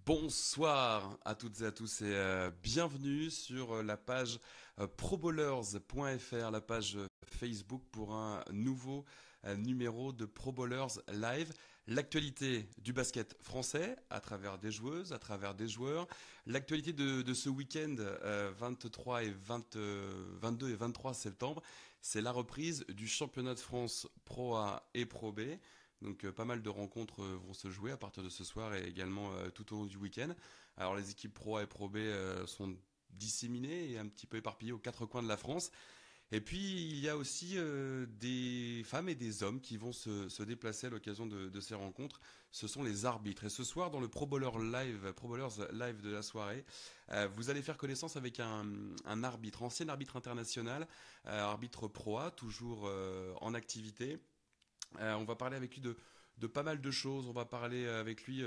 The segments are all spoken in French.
Bonsoir à toutes et à tous et bienvenue sur la page probowlers.fr, la page Facebook pour un nouveau numéro de Pro Bowlers Live. L'actualité du basket français à travers des joueuses, à travers des joueurs. L'actualité de ce week-end 23 et 22 et 23 septembre, c'est la reprise du championnat de France Pro A et Pro B. Donc pas mal de rencontres vont se jouer à partir de ce soir et également tout au long du week-end. Alors les équipes Pro A et Pro B sont disséminées et un petit peu éparpillées aux quatre coins de la France. Et puis il y a aussi des femmes et des hommes qui vont se déplacer à l'occasion de ces rencontres. Ce sont les arbitres. Et ce soir dans le Pro Bowlers Live de la soirée, vous allez faire connaissance avec un arbitre, ancien arbitre international, arbitre Pro A, toujours en activité. On va parler avec lui de pas mal de choses. On va parler avec lui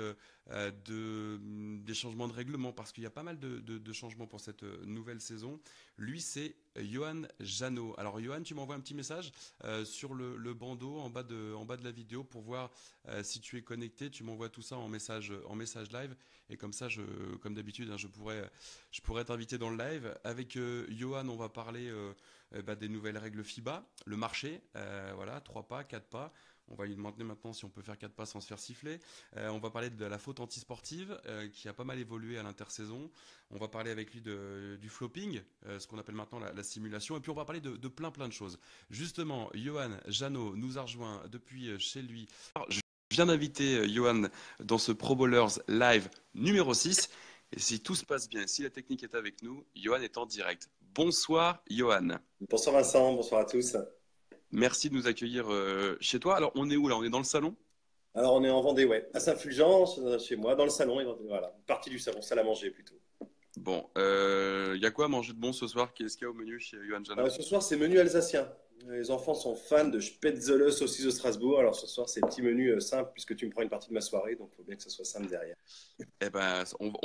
des changements de règlement parce qu'il y a pas mal de changements pour cette nouvelle saison. Lui, c'est Johan Janot. Alors, Johan, tu m'envoies un petit message sur le bandeau en bas de la vidéo pour voir si tu es connecté. Tu m'envoies tout ça en message live. Et comme ça, comme d'habitude, hein, je pourrais t'inviter dans le live. Avec Johan, on va parler des nouvelles règles FIBA, le marché, voilà, 3 pas, 4 pas. On va lui demander maintenant si on peut faire 4 pas sans se faire siffler. On va parler de la faute antisportive qui a pas mal évolué à l'intersaison. On va parler avec lui du flopping, ce qu'on appelle maintenant la simulation. Et puis on va parler de plein de choses. Justement, Johan Janot nous a rejoint depuis chez lui. Alors, je viens d'inviter Johan dans ce Pro Bowlers Live numéro 6. Et si tout se passe bien, si la technique est avec nous, Johan est en direct. Bonsoir Johan. Bonsoir Vincent, bonsoir à tous. Merci de nous accueillir chez toi. Alors, on est où là? On est dans le salon? Alors on est en Vendée, ouais, à Saint-Fulgence, chez moi, dans le salon, et voilà, une partie du salon, salle à manger plutôt. Bon, y a quoi à manger de bon ce soir? Qu'est-ce qu'il y a au menu chez Johan Janot? Ce soir, c'est menu alsacien. Les enfants sont fans de Spätzle saucisse de Strasbourg. Alors ce soir, c'est petit menu simple puisque tu me prends une partie de ma soirée, donc il faut bien que ce soit simple derrière. Eh ben,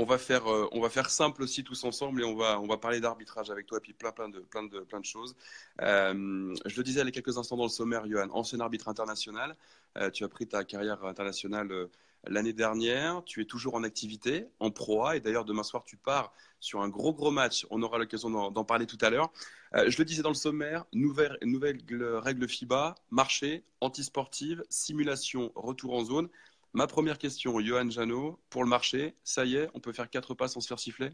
on va faire simple aussi tous ensemble et on va parler d'arbitrage avec toi et puis plein de choses. Je le disais il y a quelques instants dans le sommaire, Johan, ancien arbitre international. Tu as pris ta carrière internationale l'année dernière. Tu es toujours en activité, en Pro A. Et d'ailleurs, demain soir, tu pars sur un gros match. On aura l'occasion d'en parler tout à l'heure. Je le disais dans le sommaire, nouvelle règle FIBA, marché, antisportive, simulation, retour en zone. Ma première question, Johan Janot, pour le marché, ça y est, on peut faire 4 pas sans se faire siffler?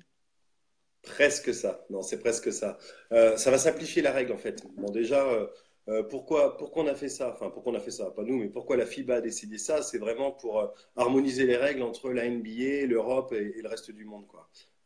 Presque ça, non, c'est presque ça. Ça va simplifier la règle en fait. Bon, déjà, pourquoi on a fait ça? Enfin, pourquoi on a fait ça? Pas nous, mais pourquoi la FIBA a décidé ça? C'est vraiment pour harmoniser les règles entre la NBA, l'Europe et le reste du monde, quoi.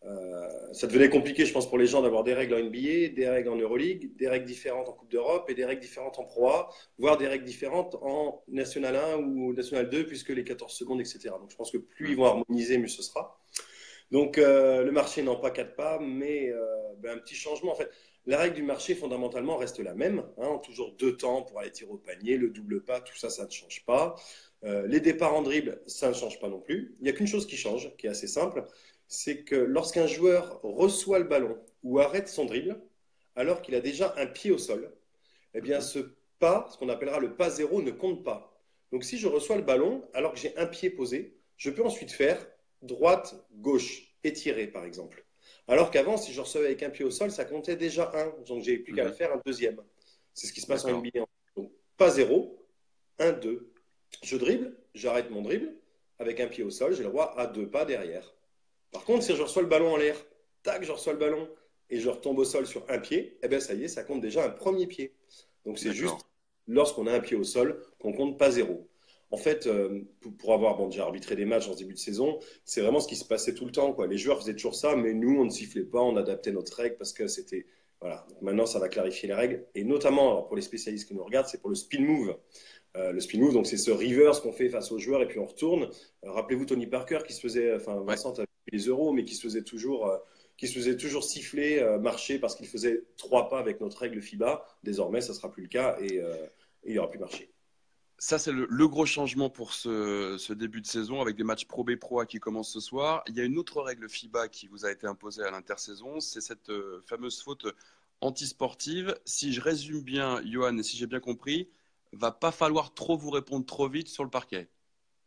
Ça devenait compliqué, je pense, pour les gens d'avoir des règles en NBA, des règles en Euroleague, des règles différentes en Coupe d'Europe et des règles différentes en Pro A, voire des règles différentes en National 1 ou National 2, puisque les 14 secondes, etc. Donc je pense que plus ils Hmm. vont harmoniser, mieux ce sera. Donc le marché, non pas 4 pas, mais un petit changement. En fait, la règle du marché, fondamentalement, reste la même, hein, toujours 2 temps pour aller tirer au panier, le double pas, tout ça, ça ne change pas. Les départs en dribble, ça ne change pas non plus. Il n'y a qu'une chose qui change, qui est assez simple, c'est que lorsqu'un joueur reçoit le ballon ou arrête son dribble, alors qu'il a déjà un pied au sol, eh bien Mhm. ce pas, ce qu'on appellera le pas zéro, ne compte pas. Donc si je reçois le ballon alors que j'ai un pied posé, je peux ensuite faire droite, gauche, étirer par exemple. Alors qu'avant, si je recevais avec un pied au sol, ça comptait déjà un, donc j'ai plus qu'à le Mhm. faire un deuxième. C'est ce qui se passe en D'accord. NBA. Donc pas zéro, un, deux. Je dribble, j'arrête mon dribble, avec un pied au sol, j'ai le droit à 2 pas derrière. Par contre, si je reçois le ballon en l'air, tac, je reçois le ballon et je retombe au sol sur un pied, eh bien ça y est, ça compte déjà un premier pied. Donc c'est D'accord. juste lorsqu'on a un pied au sol qu'on compte pas zéro. En fait, pour avoir déjà arbitré des matchs en début de saison, c'est vraiment ce qui se passait tout le temps, quoi. Les joueurs faisaient toujours ça, mais nous, on ne sifflait pas, on adaptait notre règle parce que c'était. Voilà. Donc maintenant, ça va clarifier les règles. Et notamment, alors pour les spécialistes qui nous regardent, c'est pour le spin move. Le spin move, donc c'est ce reverse qu'on fait face aux joueurs et puis on retourne. Rappelez-vous Tony Parker qui se faisait, enfin Ouais. Vincent, tu as vu les euros, mais qui se faisait toujours siffler, marcher parce qu'il faisait 3 pas avec notre règle FIBA. Désormais, ça ne sera plus le cas et il n'y aura plus marché. Ça, c'est le gros changement pour ce début de saison avec des matchs Pro B Pro A qui commencent ce soir. Il y a une autre règle FIBA qui vous a été imposée à l'intersaison, c'est cette fameuse faute antisportive. Si je résume bien, Johan, et si j'ai bien compris, va pas falloir trop vous répondre trop vite sur le parquet.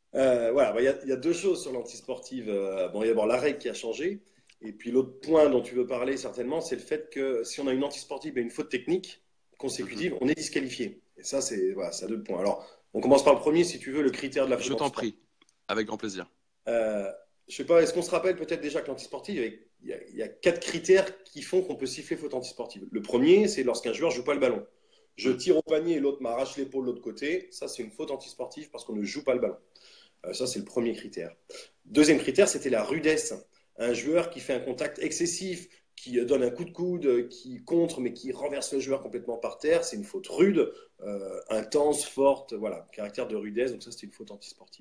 Voilà, bah, il y a deux choses sur l'antisportive. Bon, il y a d'abord la règle qui a changé. Et puis l'autre point dont tu veux parler certainement, c'est le fait que si on a une antisportive et une faute technique Mhm. consécutive, on est disqualifié. Et ça, c'est voilà, ça a deux points. Alors, on commence par le premier, si tu veux, le critère de la faute Je t'en antisportive. prie, avec grand plaisir. Euh, je sais pas, est-ce qu'on se rappelle peut-être déjà que l'antisportive, il y a quatre critères qui font qu'on peut siffler faute antisportive. Le premier, c'est lorsqu'un joueur joue pas le ballon. Je Mm. tire au panier et l'autre m'arrache l'épaule de l'autre côté. Ça, c'est une faute antisportive parce qu'on ne joue pas le ballon. Ça, c'est le premier critère. Deuxième critère, c'était la rudesse. Un joueur qui fait un contact excessif, qui donne un coup de coude, qui contre, mais qui renverse le joueur complètement par terre, c'est une faute rude, intense, forte, voilà, caractère de rudesse. Donc ça, c'était une faute antisportive.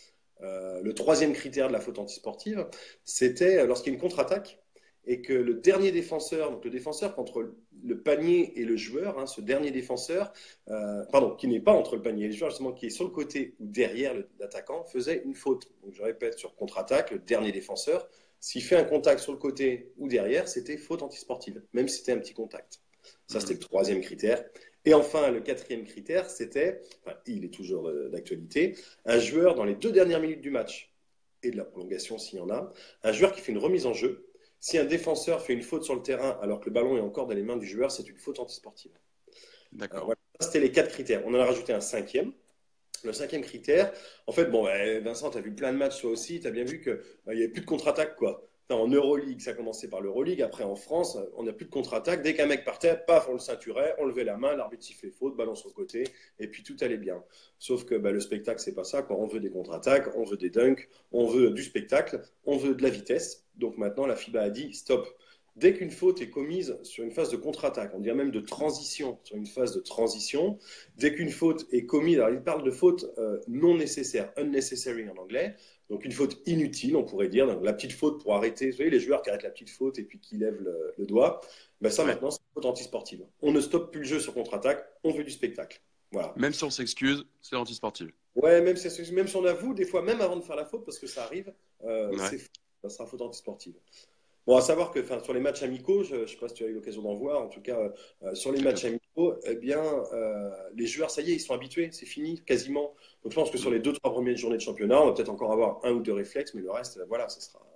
Le troisième critère de la faute antisportive, c'était lorsqu'il y a une contre-attaque et que le dernier défenseur, donc le défenseur entre le panier et le joueur, hein, ce dernier défenseur, pardon, qui n'est pas entre le panier et le joueur, justement, qui est sur le côté ou derrière l'attaquant, faisait une faute. Donc je répète, sur contre-attaque, le dernier défenseur, s'il fait un contact sur le côté ou derrière, c'était faute antisportive, même si c'était un petit contact. Ça, c'était Mhm. le troisième critère. Et enfin, le quatrième critère, c'était, enfin, il est toujours d'actualité, un joueur dans les 2 dernières minutes du match et de la prolongation s'il y en a, un joueur qui fait une remise en jeu. Si un défenseur fait une faute sur le terrain alors que le ballon est encore dans les mains du joueur, c'est une faute antisportive. D'accord. Voilà, c'était les quatre critères. On en a rajouté un cinquième. Le cinquième critère, en fait, bon, Vincent, tu as vu plein de matchs toi aussi, tu as bien vu qu'il n'y avait plus de contre-attaque, quoi. Enfin, en Euroleague, ça a commencé par l'Euroleague, après en France, on n'a plus de contre-attaque. Dès qu'un mec partait, paf, on le ceinturait, on levait la main, l'arbitre sifflait faute, ballon sur le côté, et puis tout allait bien. Sauf que bah, le spectacle, c'est pas ça, quoi. On veut des contre-attaques, on veut des dunks, on veut du spectacle, on veut de la vitesse. Donc maintenant, la FIBA a dit stop. Dès qu'une faute est commise sur une phase de contre-attaque, on dirait même de transition, sur une phase de transition, dès qu'une faute est commise, alors il parle de faute non nécessaire, unnecessary en anglais, donc une faute inutile, on pourrait dire, donc la petite faute pour arrêter, vous voyez les joueurs qui arrêtent la petite faute et puis qui lèvent le doigt, ben ça Ouais. maintenant c'est une faute antisportive. On ne stoppe plus le jeu sur contre-attaque, on veut du spectacle. Voilà. Même si on s'excuse, c'est antisportif. Ouais, même si on avoue, des fois, même avant de faire la faute, parce que ça arrive, Ouais. c'est ça sera faute antisportive. Bon, à savoir que sur les matchs amicaux, je ne sais pas si tu as eu l'occasion d'en voir, en tout cas, sur les matchs Quelques-uns. amicaux, eh bien, les joueurs, ça y est, ils sont habitués, c'est fini, quasiment. Donc je pense que sur Mm. les 2, 3 premières journées de championnat, on va peut-être encore avoir un ou deux réflexes, mais le reste, voilà,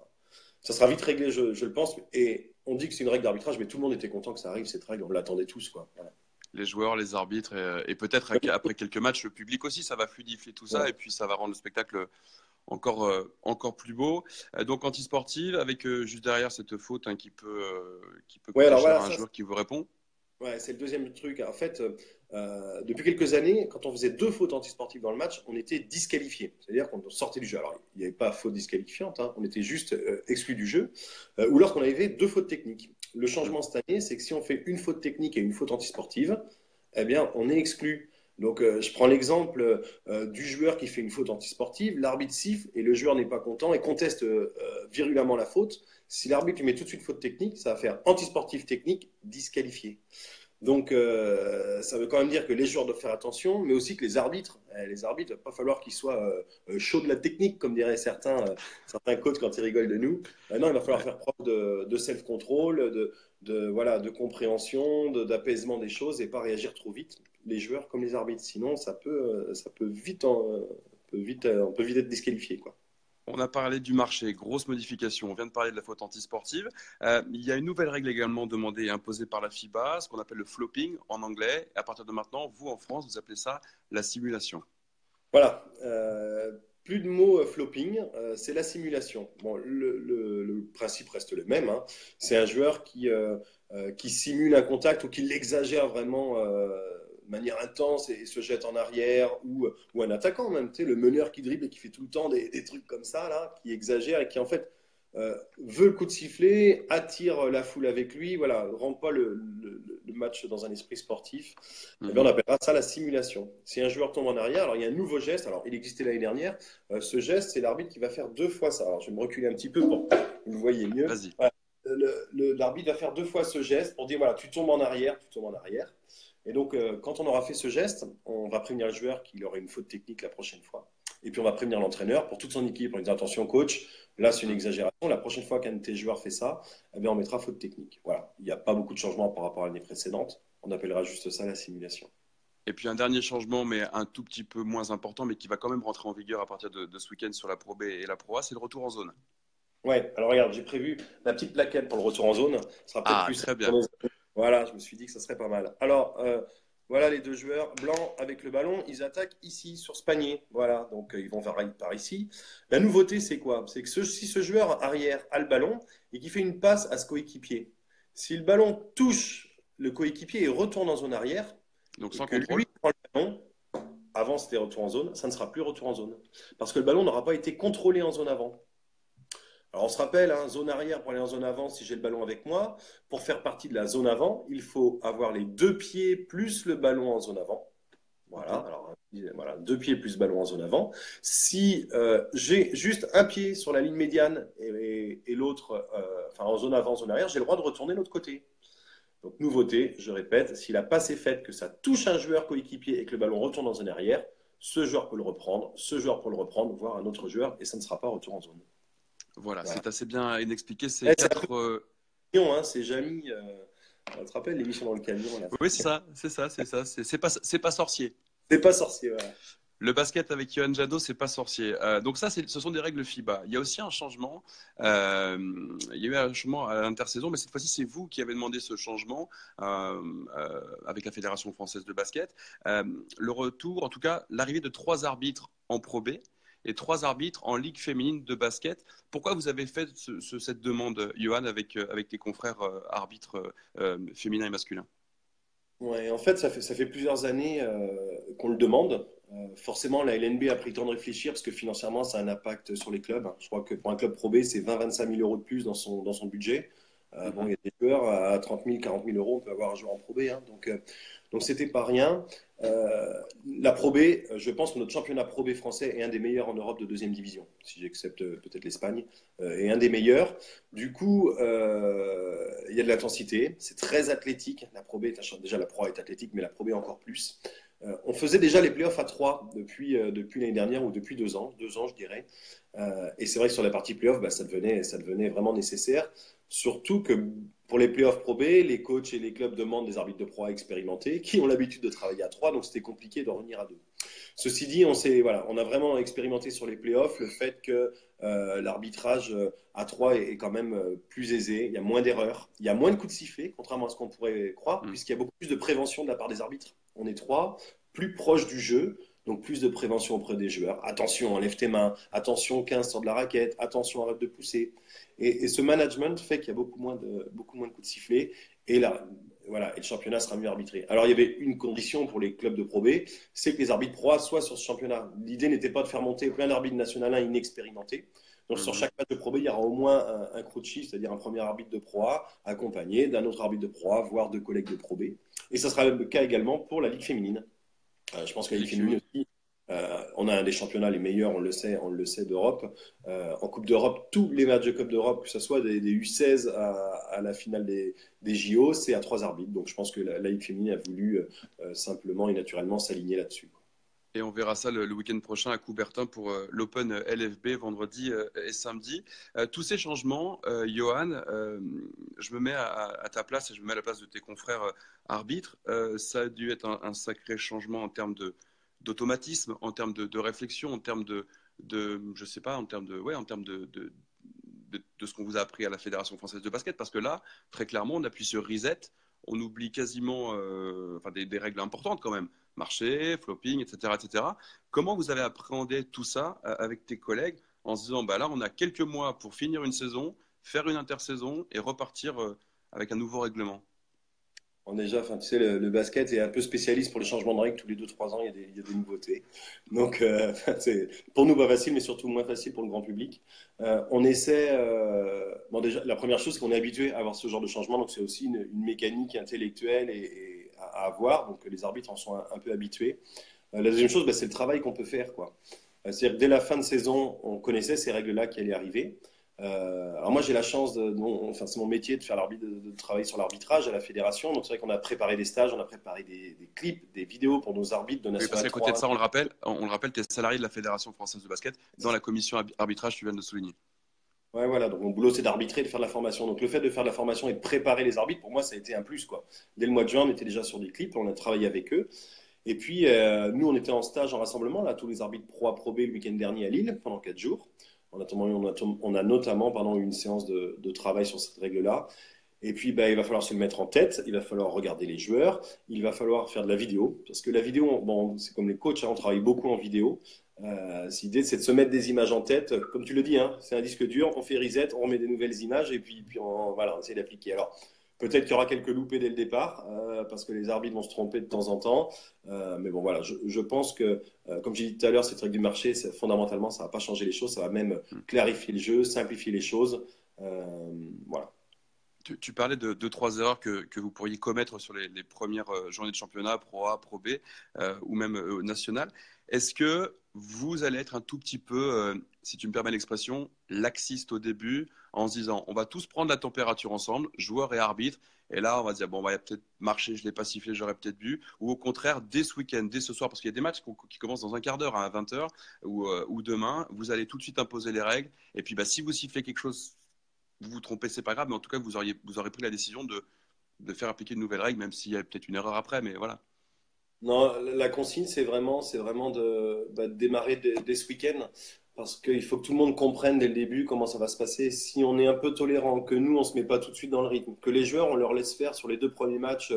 ça sera vite réglé, je le pense. Et on dit que c'est une règle d'arbitrage, mais tout le monde était content que ça arrive, cette règle, on l'attendait tous, quoi. Voilà. Les joueurs, les arbitres et peut-être après quelques matchs, le public aussi, ça va fluidifier tout ça Ouais. et puis ça va rendre le spectacle encore plus beau. Donc anti-sportive avec juste derrière cette faute hein, qui peut Ouais, coûter alors cher voilà, à un ça, joueur qui vous répond. ouais, c'est le deuxième truc. En fait, depuis quelques années, quand on faisait deux fautes antisportives dans le match, on était disqualifié. C'est-à-dire qu'on sortait du jeu. Alors, il n'y avait pas faute disqualifiante, hein, on était juste exclu du jeu. Ou lorsqu'on avait deux fautes techniques. Le Mm. changement cette année, c'est que si on fait une faute technique et une faute antisportive, eh bien, on est exclu. Donc, je prends l'exemple du joueur qui fait une faute antisportive, l'arbitre siffle et le joueur n'est pas content et conteste virulemment la faute. Si l'arbitre lui met tout de suite faute technique, ça va faire antisportif technique disqualifié. Donc, ça veut quand même dire que les joueurs doivent faire attention, mais aussi que les arbitres, il ne va pas falloir qu'ils soient chauds de la technique, comme diraient certains coachs quand ils rigolent de nous. Non, il va falloir Ouais. faire preuve de self-control, voilà, de compréhension, d'apaisement des choses et pas réagir trop vite, les joueurs comme les arbitres. Sinon, ça peut vite, on peut vite être disqualifié, quoi. On a parlé du marché, grosse modification. On vient de parler de la faute antisportive. Il y a une nouvelle règle également demandée et imposée par la FIBA, ce qu'on appelle le flopping en anglais. Et à partir de maintenant, vous en France, vous appelez ça la simulation. Voilà. Plus de mots flopping, c'est la simulation. Bon, le principe reste le même, hein. C'est un joueur qui simule un contact ou qui l'exagère vraiment de manière intense et se jette en arrière, ou un attaquant même, tu sais, le meneur qui dribble et qui fait tout le temps des trucs comme ça, là, qui exagère et qui en fait veut le coup de sifflet, attire la foule avec lui, voilà, rentre pas le match dans un esprit sportif. Eh bien, on Mhm. appellera ça la simulation. Si un joueur tombe en arrière, alors il y a un nouveau geste. Alors, il existait l'année dernière. Ce geste, c'est l'arbitre qui va faire deux fois ça. Alors, je vais me reculer un petit peu pour que vous le voyez mieux. Vas-y. Voilà. L'arbitre va faire deux fois ce geste pour dire voilà, tu tombes en arrière, tu tombes en arrière. Et donc, quand on aura fait ce geste, on va prévenir le joueur qu'il aurait une faute technique la prochaine fois. Et puis, on va prévenir l'entraîneur pour toute son équipe. On lui dit attention, coach, là, c'est une Mm. exagération. La prochaine fois qu'un de tes joueurs fait ça, eh bien, on mettra faute technique. Voilà. Il n'y a pas beaucoup de changements par rapport à l'année précédente. On appellera juste ça la simulation. Et puis un dernier changement, mais un tout petit peu moins important, mais qui va quand même rentrer en vigueur à partir de ce week-end sur la Pro B et la Pro A, c'est le retour en zone. Ouais, alors regarde, j'ai prévu la petite plaquette pour le retour en zone. Ce sera peut-être Ah, plus simple très pour bien. nos amis. Voilà, je me suis dit que ça serait pas mal. Alors, voilà les deux joueurs blancs avec le ballon. Ils attaquent ici, sur ce panier. Voilà, donc ils vont par ici. La nouveauté, c'est quoi? C'est que si ce joueur arrière a le ballon et qu'il fait une passe à ce coéquipier, si le ballon touche le coéquipier et retourne en zone arrière, Donc et sans que contrôle. lui prend le ballon, avant c'était retour en zone, ça ne sera plus retour en zone. Parce que le ballon n'aura pas été contrôlé en zone avant. Alors on se rappelle, hein, zone arrière pour aller en zone avant, si j'ai le ballon avec moi, pour faire partie de la zone avant, il faut avoir les deux pieds plus le ballon en zone avant. Voilà, Mhm. alors voilà, deux pieds plus ballon en zone avant. Si j'ai juste un pied sur la ligne médiane et l'autre enfin, en zone avant, zone arrière, j'ai le droit de retourner de l'autre côté. Donc nouveauté, je répète, si la passe est faite, que ça touche un joueur coéquipier et que le ballon retourne en zone arrière, ce joueur peut le reprendre, ce joueur peut le reprendre, voire un autre joueur, et ça ne sera pas retour en zone. Voilà, Voilà. c'est assez bien inexpliqué. Ces Eh, c'est un peu quatre. camion, hein, c'est Jamy. On te rappelle l'émission dans le camion là. Oui, c'est ça, c'est ça, c'est ça. C'est pas sorcier. C'est pas sorcier, voilà. Le basket avec Johan Jadot, c'est pas sorcier. Donc ça, ce sont des règles FIBA. Il y a aussi un changement. Il y a eu un changement à l'intersaison, mais cette fois-ci, c'est vous qui avez demandé ce changement avec la Fédération française de basket. Le retour, en tout cas, l'arrivée de 3 arbitres en Pro B et 3 arbitres en Ligue féminine de basket. Pourquoi vous avez fait cette demande, Johan, avec tes confrères arbitres féminins et masculins? Ouais, en fait, ça fait plusieurs années qu'on le demande. Forcément, la LNB a pris le temps de réfléchir parce que financièrement, ça a un impact sur les clubs. Je crois que pour un club Pro B, c'est 20-25 000 euros de plus dans son budget. Bon, Mhm. il y a des joueurs à 30 000, 40 000 euros, on peut avoir un joueur en Pro B, hein. Donc c'était pas rien. La Pro B, je pense que notre championnat Pro B français est un des meilleurs en Europe de deuxième division, si j'accepte peut-être l'Espagne, est un des meilleurs. Du coup, il y a de l'intensité, c'est très athlétique. La Pro B, déjà la Pro A est athlétique, mais la Pro B encore plus. On faisait déjà les playoffs à 3 depuis l'année dernière ou depuis 2 ans, 2 ans je dirais. Et c'est vrai que sur la partie playoff, bah, ça devenait vraiment nécessaire. Surtout que pour les playoffs Pro B, les coachs et les clubs demandent des arbitres de Pro A expérimentés qui ont l'habitude de travailler à 3, donc c'était compliqué de revenir à 2. Ceci dit, on a vraiment expérimenté sur les playoffs le fait que l'arbitrage à 3 est quand même plus aisé, il y a moins d'erreurs, il y a moins de coups de sifflet, contrairement à ce qu'on pourrait croire, Mhm. puisqu'il y a beaucoup plus de prévention de la part des arbitres. On est 3, plus proche du jeu, donc plus de prévention auprès des joueurs. Attention, enlève tes mains, attention, 15 sort de la raquette, attention, arrête de pousser. Et ce management fait qu'il y a beaucoup moins de coups de sifflet. Et là, voilà, et le championnat sera mieux arbitré. Alors, il y avait une condition pour les clubs de Pro B, c'est que les arbitres Pro A soient sur ce championnat. L'idée n'était pas de faire monter plein d'arbitres national 1 inexpérimentés. Donc, sur Mhm. chaque match de Pro B, il y aura au moins un crew chief, c'est-à-dire un premier arbitre de Pro A, accompagné d'un autre arbitre de Pro A, voire de collègues de Pro B. Et ça sera le cas également pour la Ligue féminine. Je pense que la Ligue Ligue féminine féminine. aussi, on a un des championnats les meilleurs, on le sait d'Europe. En Coupe d'Europe, tous les matchs de Coupe d'Europe, que ce soit des U16 à la finale des JO, c'est à 3 arbitres. Donc je pense que la Ligue féminine a voulu simplement et naturellement s'aligner là-dessus. Et on verra ça le week-end prochain à Coubertin pour l'Open LFB vendredi et samedi. Tous ces changements, Johan, je me mets à ta place et je me mets à la place de tes confrères arbitres. Ça a dû être un sacré changement en termes d'automatisme, en termes de réflexion, en termes je sais pas, en termes ouais, en termes de ce qu'on vous a appris à la Fédération française de basket. Parce que là, très clairement, on appuie sur reset, on oublie quasiment enfin, des règles importantes quand même, marché, flopping, etc., etc. Comment vous avez appréhendé tout ça avec tes collègues en se disant, bah là, on a quelques mois pour finir une saison, faire une intersaison et repartir avec un nouveau règlement? Déjà, enfin, tu sais, le basket est un peu spécialiste pour les changements de règles. Tous les 2-3 ans, il y a des nouveautés. Donc, c'est pour nous pas facile, mais surtout moins facile pour le grand public. On essaie. Bon, déjà, la première chose, c'est qu'on est habitué à avoir ce genre de changement. Donc, c'est aussi une mécanique intellectuelle et à avoir. Donc, les arbitres en sont un peu habitués. La deuxième chose, bah, c'est le travail qu'on peut faire, quoi. C'est-à-dire que dès la fin de saison, on connaissait ces règles-là qui allaient arriver. Alors moi j'ai la chance enfin c'est mon métier de faire l'arbitre, de travailler sur l'arbitrage à la fédération. Donc c'est vrai qu'on a préparé des stages, on a préparé des clips, des vidéos pour nos arbitres de Oui, parce National qu'à côté de 3. ça, on le rappelle, tu es salarié de la Fédération française de basket dans la commission arbitrage, tu viens de le souligner. Ouais, voilà, donc mon boulot c'est d'arbitrer, de faire de la formation. Donc le fait de faire de la formation et de préparer les arbitres, pour moi ça a été un plus quoi. Dès le mois de juin, on était déjà sur des clips, on a travaillé avec eux. Et puis, nous, on était en stage en rassemblement, là, tous les arbitres pro approbés le week-end dernier à Lille, pendant 4 jours. On a notamment eu une séance de travail sur cette règle-là. Et puis, bah, il va falloir se le mettre en tête, il va falloir regarder les joueurs, il va falloir faire de la vidéo, parce que la vidéo, bon, c'est comme les coachs, hein, on travaille beaucoup en vidéo. L'idée, c'est de se mettre des images en tête. Comme tu le dis, hein, c'est un disque dur, on fait reset, on remet des nouvelles images, et puis voilà, on essaie d'appliquer. Alors, peut-être qu'il y aura quelques loupés dès le départ, parce que les arbitres vont se tromper de temps en temps. Mais bon, voilà, je pense que, comme j'ai dit tout à l'heure, cette règle du marché, fondamentalement, ça ne va pas changer les choses, ça va même clarifier le jeu, simplifier les choses. Voilà. Tu parlais de 2-3 erreurs que vous pourriez commettre sur les premières journées de championnat, Pro A, Pro B ou même national. Est-ce que vous allez être un tout petit peu, si tu me permets l'expression, laxiste au début en se disant on va tous prendre la température ensemble, joueurs et arbitres, et là on va dire bon, on va peut-être marcher, je ne l'ai pas sifflé, j'aurais peut-être bu, ou au contraire, dès ce week-end, dès ce soir, parce qu'il y a des matchs qui commencent dans un quart d'heure à 20h ou demain, vous allez tout de suite imposer les règles, et puis bah, si vous sifflez quelque chose, vous vous trompez, c'est pas grave, mais en tout cas, vous aurez pris la décision de faire appliquer une nouvelle règle, même s'il y a peut-être une erreur après, mais voilà. Non, la consigne, c'est vraiment de démarrer dès ce week-end, parce qu'il faut que tout le monde comprenne dès le début comment ça va se passer. Si on est un peu tolérant, que nous, on se met pas tout de suite dans le rythme, que les joueurs, on leur laisse faire sur les 2 premiers matchs,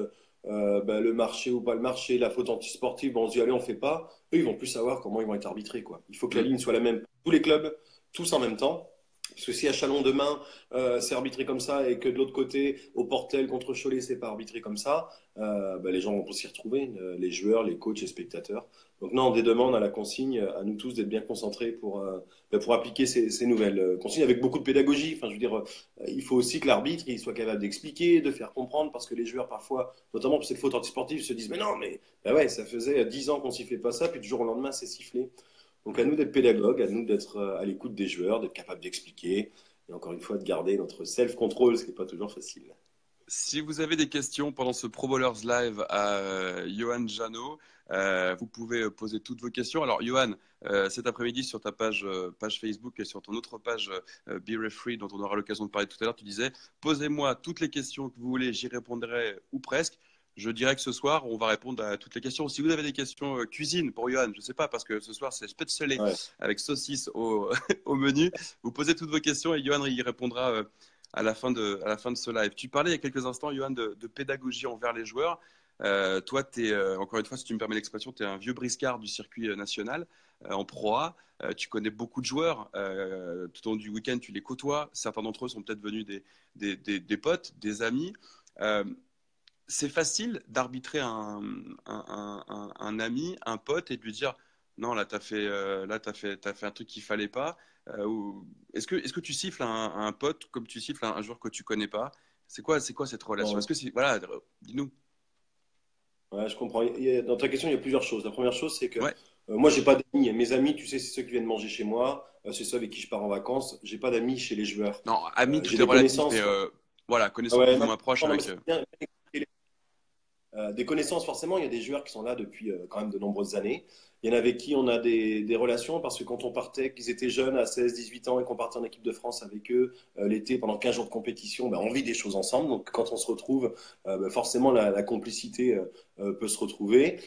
le marché ou pas le marché, la faute antisportive, bon, on se dit, allez, on fait pas. Eux, ils vont plus savoir comment ils vont être arbitrés, quoi. Il faut que la Mm. ligne soit la même pour tous les clubs, tous en même temps. Parce que si à Chalon demain c'est arbitré comme ça et que de l'autre côté au Portel contre Cholet c'est pas arbitré comme ça, bah, les gens vont s'y retrouver, les joueurs, les coachs, les spectateurs. Donc non, dès demain on a la consigne à nous tous d'être bien concentrés pour appliquer ces nouvelles consignes avec beaucoup de pédagogie. Enfin, je veux dire, il faut aussi que l'arbitre il soit capable d'expliquer, de faire comprendre, parce que les joueurs parfois, notamment pour cette faute antisportive, se disent mais non, mais bah ouais, ça faisait 10 ans qu'on sifflait pas ça, puis du jour au lendemain c'est sifflé. Donc à nous d'être pédagogues, à nous d'être à l'écoute des joueurs, d'être capables d'expliquer et encore une fois de garder notre self-control, ce qui n'est pas toujours facile. Si vous avez des questions pendant ce Pro Bowlers Live à Johan Janot, vous pouvez poser toutes vos questions. Alors, Johan, cet après-midi, sur ta page Facebook et sur ton autre page Be Referee, dont on aura l'occasion de parler tout à l'heure, tu disais posez-moi toutes les questions que vous voulez, j'y répondrai ou presque. Je dirais que ce soir, on va répondre à toutes les questions. Si vous avez des questions cuisine pour Johan, je ne sais pas, parce que ce soir, c'est spätzle Ouais. avec saucisse au menu. Vous posez toutes vos questions et Johan y répondra à la fin de ce live. Tu parlais il y a quelques instants, Johan, de pédagogie envers les joueurs. Toi, encore une fois, si tu me permets l'expression, tu es un vieux briscard du circuit national en Pro A. Tu connais beaucoup de joueurs. Tout au long du week-end, tu les côtoies. Certains d'entre eux sont peut-être venus des potes, des amis. Euh, c'est facile d'arbitrer un ami, un pote et de lui dire non, là, t'as fait un truc qu'il fallait pas. Est-ce que tu siffles un pote comme tu siffles un joueur que tu connais pas? C'est quoi cette relation? Bon, Est-ce que voilà, dis-nous. ouais, je comprends. Dans ta question, il y a plusieurs choses. La première chose, c'est que Ouais. moi, j'ai pas d'amis. Mes amis, tu sais, c'est ceux qui viennent manger chez moi, c'est ceux avec qui je pars en vacances. J'ai pas d'amis chez les joueurs. Non, ami, J'ai tout est des relatif, mais connaissances. voilà, Ah connaissance ouais, plus ou non, moins proche non, mais avec. c'est bien. Des connaissances, forcément, il y a des joueurs qui sont là depuis quand même de nombreuses années. Il y en a avec qui on a des relations parce que quand on partait, qu'ils étaient jeunes à 16, 18 ans et qu'on partait en équipe de France avec eux l'été pendant 15 jours de compétition, ben, on vit des choses ensemble. Donc quand on se retrouve, ben, forcément la complicité peut se retrouver.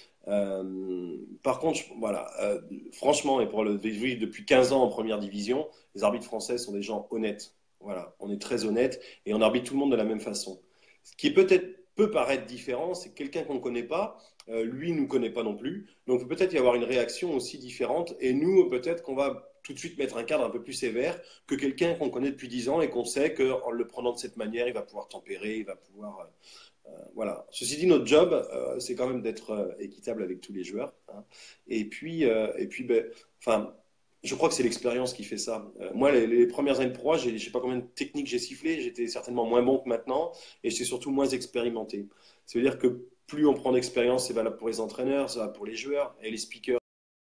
Par contre, voilà, franchement, et pour le vivre depuis 15 ans en première division, les arbitres français sont des gens honnêtes. Voilà, on est très honnêtes et on arbitre tout le monde de la même façon. Ce qui peut paraître différent, c'est que quelqu'un qu'on ne connaît pas, lui ne nous connaît pas non plus. Donc peut-être y avoir une réaction aussi différente. Et nous, peut-être qu'on va tout de suite mettre un cadre un peu plus sévère que quelqu'un qu'on connaît depuis 10 ans et qu'on sait qu'en le prenant de cette manière, il va pouvoir tempérer, il va pouvoir... voilà. Ceci dit, notre job, c'est quand même d'être équitable avec tous les joueurs, hein. Et puis ben, enfin, je crois que c'est l'expérience qui fait ça. Moi, les premières années de pro, je ne sais pas combien de techniques j'ai sifflé, j'étais certainement moins bon que maintenant, et j'étais surtout moins expérimenté. Ça veut dire que plus on prend d'expérience, c'est valable pour les entraîneurs, c'est valable pour les joueurs, et les speakers,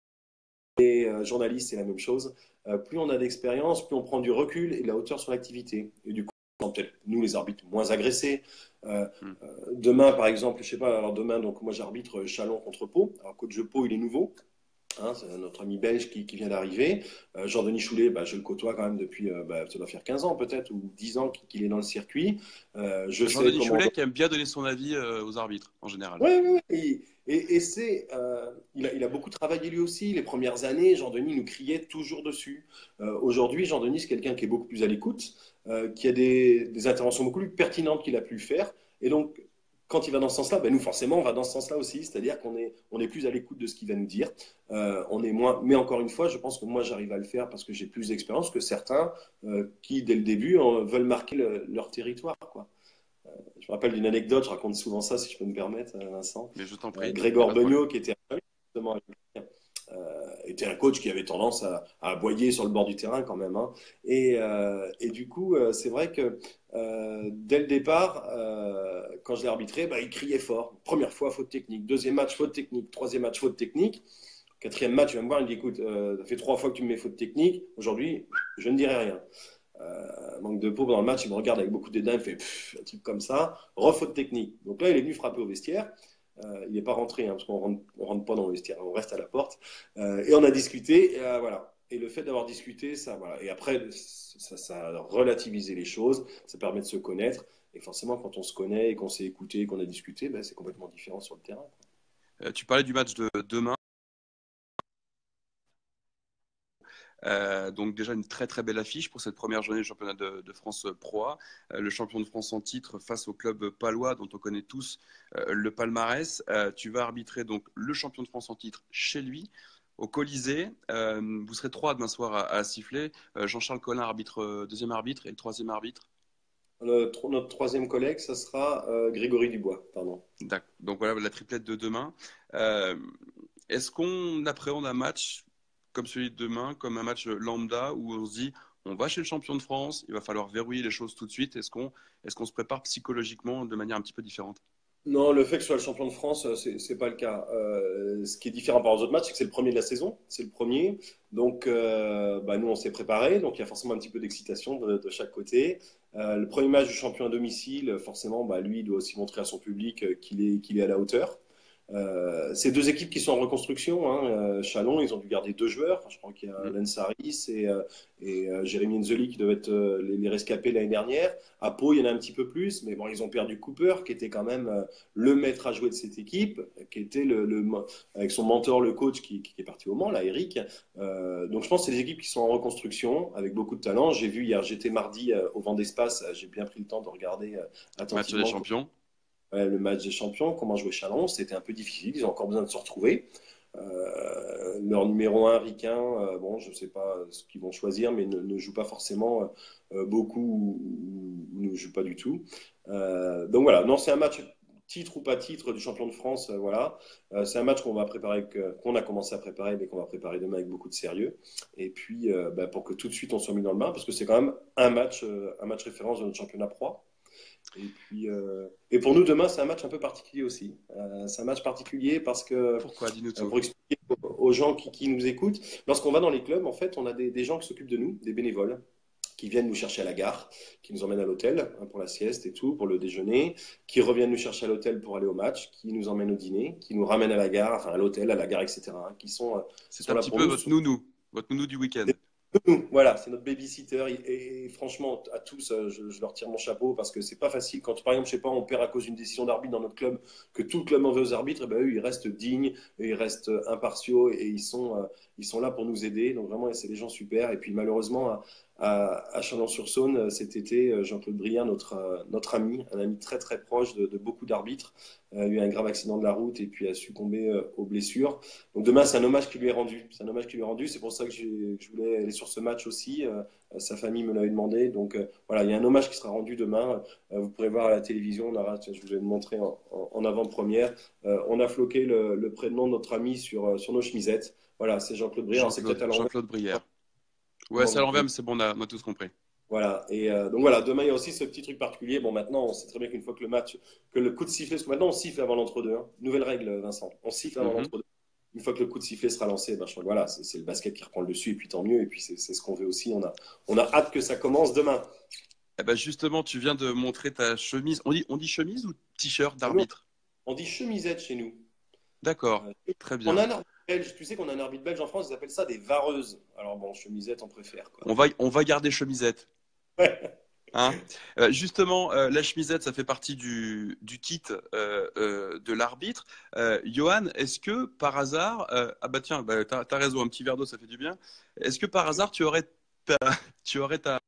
et journalistes, c'est la même chose. Plus on a d'expérience, plus on prend du recul et de la hauteur sur l'activité. Et du coup, on sent peut-être, nous, les arbitres, moins agressés. Euh, Hmm. Demain, par exemple, je sais pas, alors demain, donc moi j'arbitre Chalon contre Pau. Alors, coach de Pau, il est nouveau. Hein, c'est notre ami belge qui vient d'arriver. Jean-Denis Choulet, bah, je le côtoie quand même depuis, bah, ça doit faire 15 ans peut-être, ou 10 ans qu'il est dans le circuit. Je sais Jean-Denis comment... Choulet qui aime bien donner son avis aux arbitres en général. Oui, oui, oui. Il a beaucoup travaillé lui aussi. Les premières années, Jean-Denis nous criait toujours dessus. Aujourd'hui, Jean-Denis, c'est quelqu'un qui est beaucoup plus à l'écoute, qui a des interventions beaucoup plus pertinentes qu'il a pu faire. Et donc, quand il va dans ce sens-là, ben nous, forcément, on va dans ce sens-là aussi. C'est-à-dire qu'on est plus à l'écoute de ce qu'il va nous dire. On est moins. Mais encore une fois, je pense que moi, j'arrive à le faire parce que j'ai plus d'expérience que certains qui, dès le début, veulent marquer leur territoire, quoi. Je me rappelle d'une anecdote, je raconte souvent ça, si je peux me permettre, Vincent. Mais je t'en prie, il n'y a Grégor pas de problème. Beugnot, qui était justement, était un coach qui avait tendance à aboyer sur le bord du terrain quand même, hein. Et du coup, c'est vrai que dès le départ, quand je l'ai arbitré, bah, il criait fort. Première fois, faute technique. Deuxième match, faute technique. Troisième match, faute technique. Quatrième match, il va me voir, il me dit, écoute, ça fait 3 fois que tu me mets faute technique. Aujourd'hui, je ne dirai rien. Manque de peau pendant le match, il me regarde avec beaucoup de dédain, il fait un truc comme ça, refaute technique. Donc là, il est venu frapper au vestiaire. Il n'est pas rentré, hein, parce qu'on rentre pas dans le vestiaire, on reste à la porte. Et on a discuté, et, voilà. Et le fait d'avoir discuté, ça, voilà. Et après, ça a relativisé les choses, ça permet de se connaître. Et forcément, quand on se connaît et qu'on s'est écouté, qu'on a discuté, ben, c'est complètement différent sur le terrain. Tu parlais du match de demain. Donc déjà une très très belle affiche pour cette première journée du championnat de France Pro A. Le champion de France en titre face au club palois dont on connaît tous le palmarès. Tu vas arbitrer donc le champion de France en titre chez lui au Colisée. Vous serez trois demain soir à siffler. Jean-Charles Collin arbitre, deuxième arbitre, et le troisième arbitre. Notre troisième collègue, ça sera Grégory Dubois, pardon. Donc voilà la triplette de demain. Euh, Est-ce qu'on appréhende un match comme celui de demain, comme un match lambda où on se dit on va chez le champion de France, il va falloir verrouiller les choses tout de suite. Est-ce qu'on se prépare psychologiquement de manière un petit peu différente? Non, le fait que ce soit le champion de France, c'est pas le cas. Ce qui est différent par rapport aux autres matchs, c'est que c'est le premier de la saison, c'est le premier. Donc, bah, nous, on s'est préparé, donc il y a forcément un petit peu d'excitation de chaque côté. Le premier match du champion à domicile, forcément, bah, lui, il doit aussi montrer à son public qu'il est à la hauteur. C'est deux équipes qui sont en reconstruction, hein. Chalon, ils ont dû garder 2 joueurs. Enfin, je crois qu'il y a Mm. Lens Harris et Jérémy Nzeli qui doivent être les rescapés l'année dernière. À Pau, il y en a un petit peu plus, mais bon, ils ont perdu Cooper, qui était quand même le maître à jouer de cette équipe, qui était avec son mentor, le coach, qui est parti au Mans, là, Eric. Donc je pense que c'est des équipes qui sont en reconstruction, avec beaucoup de talent. J'ai vu hier, j'étais mardi au Vent d'Espace, j'ai bien pris le temps de regarder Match des attentivement champions. le match des champions, comment jouer Chalon. C'était un peu difficile, ils ont encore besoin de se retrouver. Leur numéro 1, Riquin, bon, je ne sais pas ce qu'ils vont choisir, mais ne joue pas forcément beaucoup ou ne joue pas du tout. Donc voilà, non, c'est un match titre ou pas titre du champion de France, voilà. C'est un match qu'on va préparer, qu'on a commencé à préparer, mais qu'on va préparer demain avec beaucoup de sérieux. Et puis, bah, pour que tout de suite on soit mis dans le bain, parce que c'est quand même un match référence de notre championnat pro. Et puis, et pour nous, demain, c'est un match un peu particulier aussi. C'est un match particulier parce que, Pourquoi? Dis-nous tout. pour expliquer aux gens qui nous écoutent, lorsqu'on va dans les clubs, en fait, on a des gens qui s'occupent de nous, des bénévoles, qui viennent nous chercher à la gare, qui nous emmènent à l'hôtel, hein, pour la sieste et tout, pour le déjeuner, qui reviennent nous chercher à l'hôtel pour aller au match, qui nous emmènent au dîner, qui nous ramènent à la gare, enfin à l'hôtel, à la gare, etc., hein, qui C'est sont un là petit pour peu nous. votre nounou du week-end. Voilà, c'est notre babysitter et franchement à tous, je leur tire mon chapeau parce que c'est pas facile. Quand par exemple, je sais pas, on perd à cause d'une décision d'arbitre dans notre club, que tout le club en veut aux arbitres, et ben eux ils restent dignes, et ils restent impartiaux et ils sont là pour nous aider. Donc vraiment, c'est des gens super. Et puis malheureusement à Chalon-sur-Saône cet été, Jean-Claude Briard, notre ami, un ami très très proche de beaucoup d'arbitres, a eu un grave accident de la route et puis a succombé aux blessures. Donc demain, c'est un hommage qui lui est rendu. C'est un hommage qui lui est rendu. C'est pour ça que je voulais aller sur ce match aussi. Sa famille me l'avait demandé. Donc voilà, il y a un hommage qui sera rendu demain. Vous pourrez voir à la télévision. Je vous vais le montrer en avant-première. On a floqué le prénom de notre ami sur nos chemisettes. Voilà, c'est Jean-Claude Briard. Alors, c'est peut-être à l'envers. Jean-Claude Brière. Ouais, Comment c'est à vous l'envers, pouvez. mais c'est bon, on a tous compris. Voilà. Et donc voilà, demain il y a aussi ce petit truc particulier. Bon, maintenant, on sait très bien qu'une fois que le coup de sifflet, parce que maintenant on siffle avant l'entre-deux, hein. Nouvelle règle, Vincent. On siffle avant Mhm. l'entre-deux. Une fois que le coup de sifflet sera lancé, ben, je crois que voilà, c'est le basket qui reprend le dessus, et puis tant mieux, et puis c'est ce qu'on veut aussi. On a hâte que ça commence demain. Eh ben justement, tu viens de montrer ta chemise. On dit chemise ou t-shirt Ah, nous, d'arbitre? on dit chemisette chez nous. D'accord, Euh, très on a bien. un arbitre belge, tu sais qu'on a un arbitre belge en France, ils appellent ça des vareuses. Alors bon, chemisette, on préfère, quoi. On va garder chemisette. Hein. Justement, la chemisette, ça fait partie du kit de l'arbitre. Johan, est-ce que par hasard, ah bah tiens, bah, t'as raison, un petit verre d'eau, ça fait du bien. Est-ce que par hasard, ta, tu aurais ta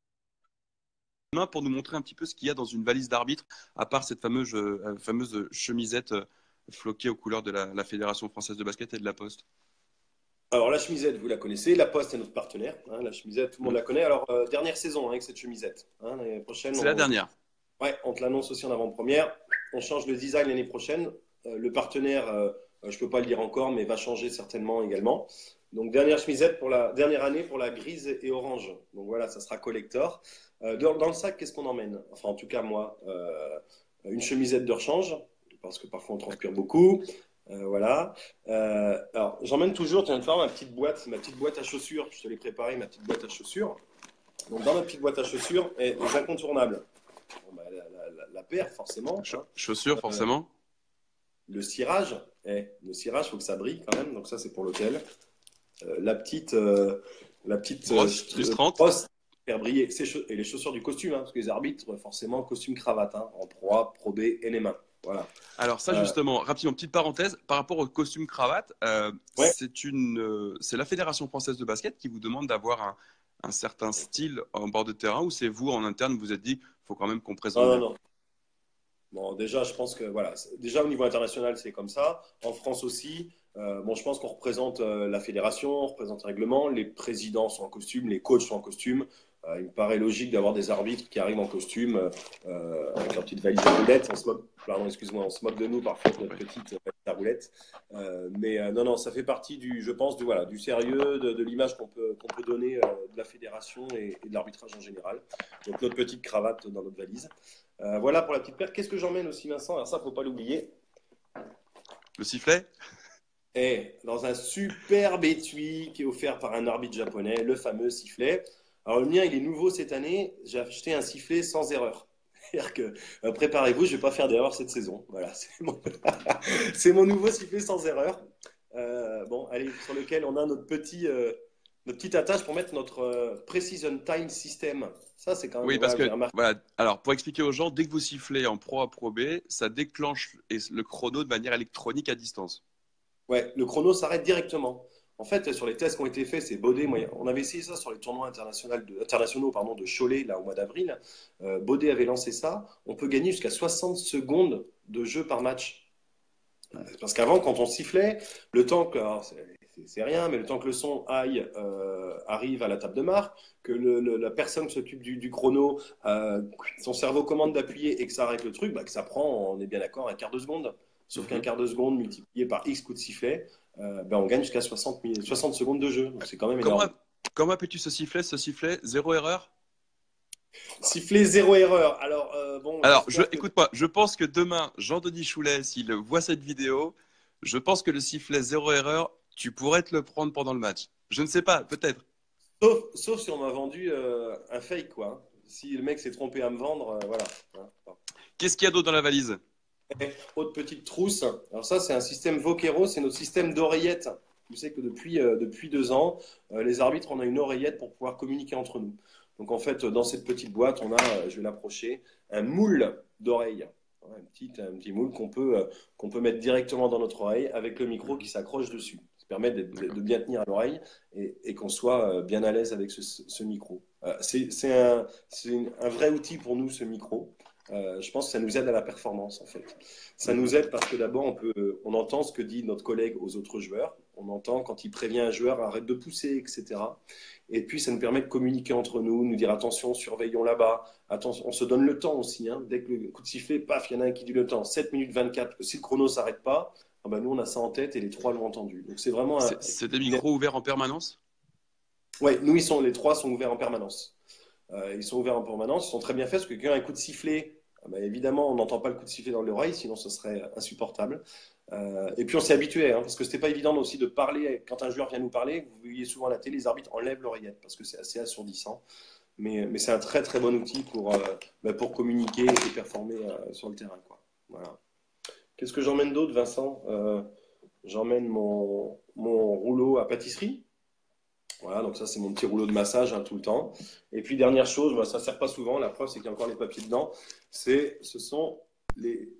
main pour nous montrer un petit peu ce qu'il y a dans une valise d'arbitre, à part cette fameuse chemisette floquée aux couleurs de la Fédération française de basket et de la Poste? Alors la chemisette, vous la connaissez, la Poste est notre partenaire, hein, la chemisette, tout le monde Hmm. la connaît. Alors dernière saison hein, avec cette chemisette, hein, l'année prochaine, C'est la dernière. ouais, on te l'annonce aussi en avant-première. On change le design l'année prochaine. Le partenaire, je peux pas le dire encore, mais va changer certainement également. Donc dernière chemisette pour la dernière année pour la grise et orange. Donc voilà, ça sera collector. Dans le sac, qu'est-ce qu'on emmène? Enfin, en tout cas moi, une chemisette de rechange parce que parfois on transpire beaucoup. Voilà. Alors j'emmène toujours, tu viens de faire ma petite boîte à chaussures. Je te l'ai préparé, ma petite boîte à chaussures. Donc dans ma petite boîte à chaussures, les incontournables. Bon, bah, la paire, forcément, hein. Chaussures, Euh, forcément. le cirage, le cirage, il faut que ça brille quand même. Donc ça, c'est pour l'hôtel. La petite, Brosse lustrante. brosse faire briller. Et les chaussures du costume, hein, parce que les arbitres, forcément, costume cravate, hein, en Pro A, Pro B et les mains. Voilà. Alors ça Euh, justement, rapidement, petite parenthèse, par rapport au costume cravate, ouais. c'est la Fédération française de basket qui vous demande d'avoir un certain style en bord de terrain, ou c'est vous en interne vous vous êtes dit, faut quand même qu'on Non, présente non, bien. non. Bon, déjà, je pense que voilà, déjà au niveau international, c'est comme ça. En France aussi. Bon, je pense qu'on représente la fédération, on représente le règlement. Les présidents sont en costume, les coachs sont en costume. Il me paraît logique d'avoir des arbitres qui arrivent en costume avec leur petite valise à roulettes. On se moque, pardon, excuse-moi, on se moque de nous parfois de notre Ouais. petite valise à roulettes. Mais non, non, ça fait partie du, je pense, voilà, du sérieux, de l'image qu'on peut donner de la fédération et de l'arbitrage en général. Donc notre petite cravate dans notre valise. Voilà pour la petite paire. Qu'est-ce que j'emmène aussi, Vincent? Alors ça, faut pas l'oublier. Le sifflet? Et dans un superbe étui qui est offert par un arbitre japonais, le fameux sifflet. Alors le mien, il est nouveau cette année. J'ai acheté un sifflet sans erreur. C'est-à-dire que préparez-vous, je vais pas faire d'erreur cette saison. Voilà, c'est mon nouveau sifflet sans erreur. Bon, allez, sur lequel on a notre petite attache pour mettre notre Precision Time System. Ça, c'est quand même, Oui, parce voilà, j'ai que remarqué. voilà. Alors pour expliquer aux gens, dès que vous sifflez en Pro A, Pro B, ça déclenche le chrono de manière électronique à distance. Ouais, le chrono s'arrête directement. En fait, sur les tests qui ont été faits, c'est Baudet. On avait essayé ça sur les tournois internationaux pardon, de Cholet, là, au mois d'avril. Baudet avait lancé ça. On peut gagner jusqu'à 60 secondes de jeu par match. Parce qu'avant, quand on sifflait, le temps que, alors, c'est rien, mais le temps que le son arrive à la table de marque, que la personne qui s'occupe du chrono, son cerveau commande d'appuyer et que ça arrête le truc, bah, que ça prend, on est bien d'accord, un quart de seconde. Sauf qu'un Mhm. quart de seconde multiplié par X coups de sifflet, ben on gagne jusqu'à 60 secondes de jeu. Donc c'est quand même Comment, énorme. comment appelles-tu ce sifflet? Zéro erreur? Sifflet, zéro erreur. Alors, bon, Alors, j'espère que. écoute-moi, je pense que demain, Jean-Denis Choulet, s'il voit cette vidéo, je pense que le sifflet zéro erreur, tu pourrais te le prendre pendant le match. Je ne sais pas, peut-être. Sauf si on m'a vendu un fake, quoi. Si le mec s'est trompé à me vendre, voilà. Hein. Qu'est-ce qu'il y a d'autre dans la valise? Autre petite trousse. Alors ça, c'est un système Vokero, c'est notre système d'oreillette. Vous savez que depuis 2 ans, les arbitres, on a une oreillette pour pouvoir communiquer entre nous. Donc en fait, dans cette petite boîte, on a, je vais l'approcher, un moule d'oreille. Ouais, un petit moule qu'on peut mettre directement dans notre oreille avec le micro qui Mhm. s'accroche dessus. Ça permet D'accord. de bien tenir à l'oreille et qu'on soit bien à l'aise avec ce micro. C'est un vrai outil pour nous, ce micro. Je pense que ça nous aide à la performance en fait. Ça Mhm. nous aide parce que d'abord on entend ce que dit notre collègue aux autres joueurs, on entend quand il prévient un joueur arrête de pousser, etc. Et puis ça nous permet de communiquer entre nous, nous dire attention, surveillons là-bas, attention, on se donne le temps aussi. Hein. Dès que le coup de sifflet, paf, il y en a un qui dit le temps, 7 minutes 24, si le chrono s'arrête pas, ah ben nous on a ça en tête et les trois l'ont entendu. Donc c'est vraiment C'est des micros ouverts en permanence? ouais, nous les trois sont ouverts en permanence. Ils sont ouverts en permanence, ils sont très bien faits parce que quand il y a un coup de sifflet, bah, évidemment, on n'entend pas le coup de sifflet dans l'oreille, sinon ce serait insupportable. Et puis on s'est habitué, hein, parce que c'était pas évident aussi de parler. Quand un joueur vient nous parler, vous voyez souvent à la télé, les arbitres enlèvent l'oreillette parce que c'est assez assourdissant. Mais c'est un très très bon outil pour communiquer et performer sur le terrain, quoi. Voilà. Qu'est-ce que j'emmène d'autre, Vincent? J'emmène mon rouleau à pâtisserie. Voilà, donc ça c'est mon petit rouleau de massage tout le temps. Et puis dernière chose, ça ne sert pas souvent, la preuve c'est qu'il y a encore les papiers dedans, ce sont les...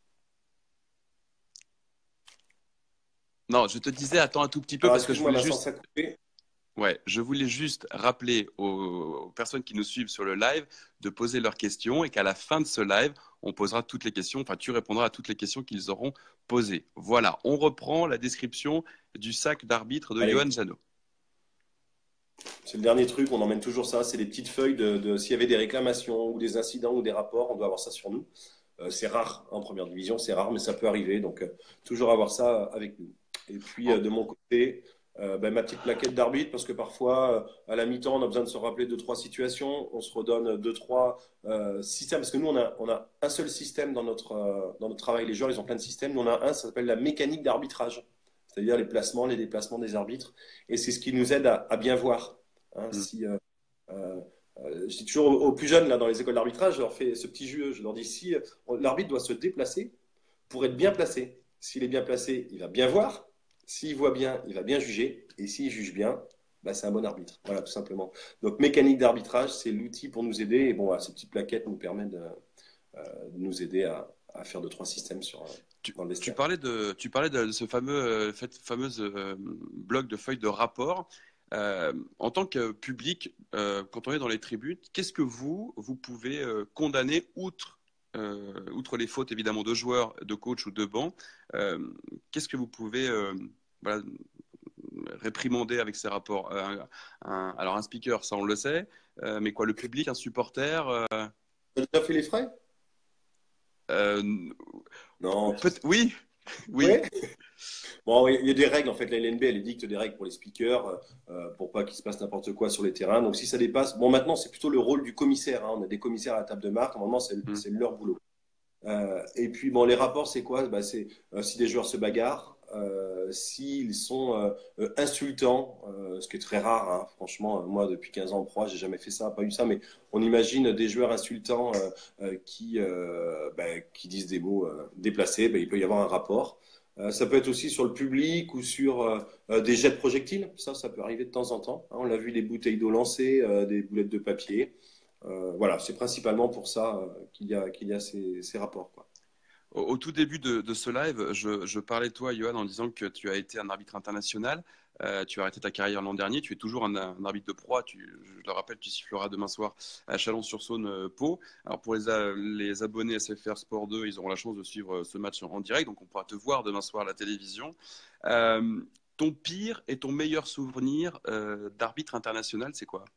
Non, je te disais, attends un tout petit peu Alors parce que je excuse-moi voulais Vincent, juste ça a coupé. Ouais, je voulais juste rappeler aux personnes qui nous suivent sur le live de poser leurs questions et qu'à la fin de ce live, on posera toutes les questions, enfin tu répondras à toutes les questions qu'ils auront posées. Voilà, on reprend la description du sac d'arbitre de Allez, Johan Janot. c'est le dernier truc, on emmène toujours ça, c'est des petites feuilles s'il y avait des réclamations ou des incidents ou des rapports, on doit avoir ça sur nous. C'est rare en première division, c'est rare, mais ça peut arriver, donc toujours avoir ça avec nous. Et puis En- de mon côté, ma petite plaquette d'arbitre, parce que parfois, à la mi-temps, on a besoin de se rappeler deux, trois situations, on se redonne deux, trois systèmes, parce que nous, on a un seul système dans notre travail. Les joueurs, ils ont plein de systèmes. Nous, on a un, ça s'appelle la mécanique d'arbitrage, c'est-à-dire les placements, les déplacements des arbitres. Et c'est ce qui nous aide à bien voir. Hein, Hmm. si, euh, je dis toujours aux plus jeunes là, dans les écoles d'arbitrage, je leur fais ce petit jeu, je leur dis si l'arbitre doit se déplacer pour être bien placé. S'il est bien placé, il va bien voir. S'il voit bien, il va bien juger. Et s'il juge bien, bah, c'est un bon arbitre. Voilà, tout simplement. Donc, mécanique d'arbitrage, c'est l'outil pour nous aider. Et bon, voilà, ces petites plaquettes nous permettent de nous aider à faire deux, trois systèmes Tu, dans le tu vestiaire. parlais tu parlais de ce fameuse bloc de feuilles de rapport. En tant que public, quand on est dans les tribunes, qu'est-ce que vous pouvez condamner outre les fautes évidemment de joueurs, de coach ou de banc, qu'est-ce que vous pouvez voilà, réprimander avec ces rapports? Alors un speaker, ça on le sait, mais quoi, le public, un supporter, Tu as déjà fait les frais? euh, Non. oui, oui. Ouais. Bon, il y a des règles, en fait, la LNB, elle dicte des règles pour les speakers, pour pas qu'il se passe n'importe quoi sur les terrains. Donc, si ça dépasse, bon, maintenant, c'est plutôt le rôle du commissaire. Hein. On a des commissaires à la table de marque. Normalement, Hmm. c'est leur boulot. Et puis, bon, les rapports, c'est quoi? Bah, c'est si des joueurs se bagarrent, s'ils sont insultants, ce qui est très rare, hein. Franchement, moi, depuis 15 ans en pro, j'ai jamais fait ça, pas eu ça, mais on imagine des joueurs insultants qui disent des mots déplacés, bah, il peut y avoir un rapport. Ça peut être aussi sur le public ou sur des jets de projectiles. Ça peut arriver de temps en temps. Hein. On l'a vu, des bouteilles d'eau lancées, des boulettes de papier. Voilà, c'est principalement pour ça qu'il y a ces rapports, quoi. Au tout début de ce live, je parlais de toi, Johan, en disant que tu as été un arbitre international. Tu as arrêté ta carrière l'an dernier. Tu es toujours un arbitre de proie. Je le rappelle, tu siffleras demain soir à Chalon-sur-Saône, Pau. Alors pour les abonnés SFR Sport 2, ils auront la chance de suivre ce match en direct. Donc on pourra te voir demain soir à la télévision. Euh, Ton pire et ton meilleur souvenir d'arbitre international, c'est quoi?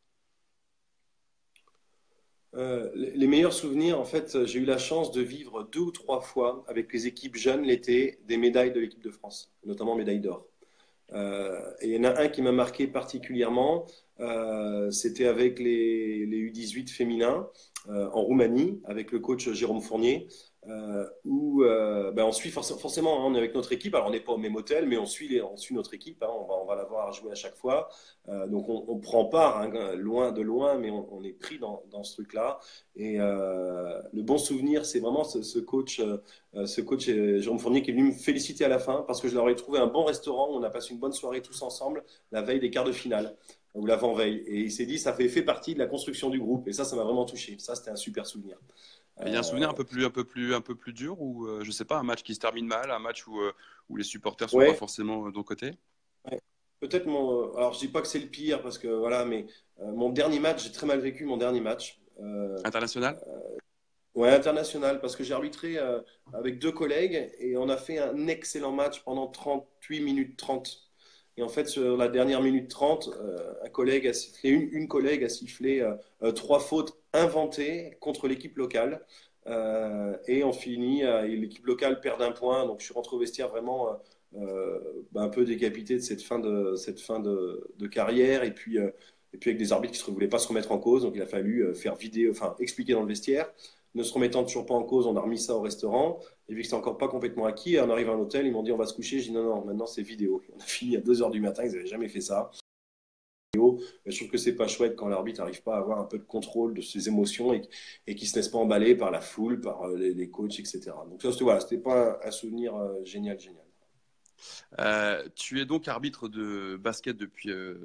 Les meilleurs souvenirs, en fait, j'ai eu la chance de vivre deux ou trois fois avec les équipes jeunes l'été des médailles de l'équipe de France, notamment médaille d'or. Et il y en a un qui m'a marqué particulièrement, c'était avec les U18 féminins en Roumanie, avec le coach Jérôme Fournier, où on suit forcément, hein, on est avec notre équipe, alors on n'est pas au même hôtel, mais on suit notre équipe, hein, on va la voir jouer à chaque fois. Donc on prend part, hein, loin de loin, mais on est pris dans ce truc-là. Et le bon souvenir, c'est vraiment ce coach Jérôme Fournier qui est venu me féliciter à la fin parce que je leur ai trouvé un bon restaurant. On a passé une bonne soirée tous ensemble la veille des quarts de finale ou l'avant-veille. Et il s'est dit, ça fait partie de la construction du groupe. Et ça m'a vraiment touché. Ça, c'était un super souvenir. Il y a un souvenir Euh, un peu plus dur ou je sais pas, un match qui se termine mal, un match où les supporters sont pas ouais, forcément de ton côté. ouais. Peut-être alors je dis pas que c'est le pire parce que voilà, mais mon dernier match, j'ai très mal vécu mon dernier match. International? Ouais, international, parce que j'ai arbitré avec deux collègues et on a fait un excellent match pendant 38 minutes 30. Et en fait, sur la dernière minute 30, un collègue a sifflé, une collègue a sifflé trois fautes inventées contre l'équipe locale. Et on finit, et l'équipe locale perd un point. Donc je suis rentré au vestiaire vraiment un peu décapité de cette fin de carrière. Et puis avec des arbitres qui ne voulaient pas se remettre en cause. Donc il a fallu faire vider, enfin expliquer dans le vestiaire. Ne se remettant toujours pas en cause, on a remis ça au restaurant. Et vu que c'est encore pas complètement acquis, on arrive à un hôtel, ils m'ont dit on va se coucher. J'ai dit non, non, maintenant c'est vidéo. On a fini à 2 heures du matin, ils n'avaient jamais fait ça. Mais je trouve que c'est pas chouette quand l'arbitre n'arrive pas à avoir un peu de contrôle de ses émotions et qui se laisse pas emballer par la foule, par les coachs, etc. Donc ça, voilà, c'était pas un souvenir génial, génial. Tu es donc arbitre de basket depuis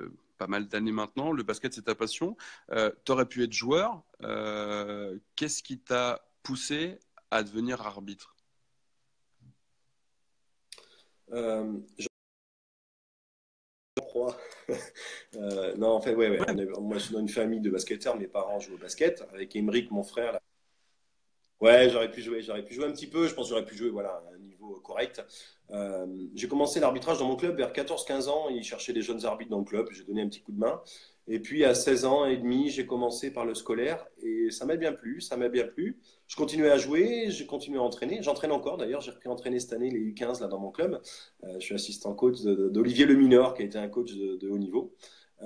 pas mal d'années maintenant. Le basket, c'est ta passion. Tu aurais pu être joueur. Qu'est-ce qui t'a poussé à devenir arbitre? Je crois. Non, en fait, ouais. Moi, je suis dans une famille de basketteurs. Mes parents jouent au basket. Avec Émeric, mon frère, là. Ouais, j'aurais pu jouer un petit peu. Je pense que j'aurais pu jouer, voilà, à un niveau correct. J'ai commencé l'arbitrage dans mon club vers 14-15 ans. Ils cherchaient des jeunes arbitres dans le club. J'ai donné un petit coup de main. Et puis à 16 ans et demi, j'ai commencé par le scolaire et ça m'a bien plu, ça m'a bien plu. Je continuais à jouer, j'ai continué à entraîner. J'entraîne encore d'ailleurs, j'ai repris à entraîner cette année les U15 là dans mon club. Je suis assistant coach d'Olivier Lemineur qui a été un coach de haut niveau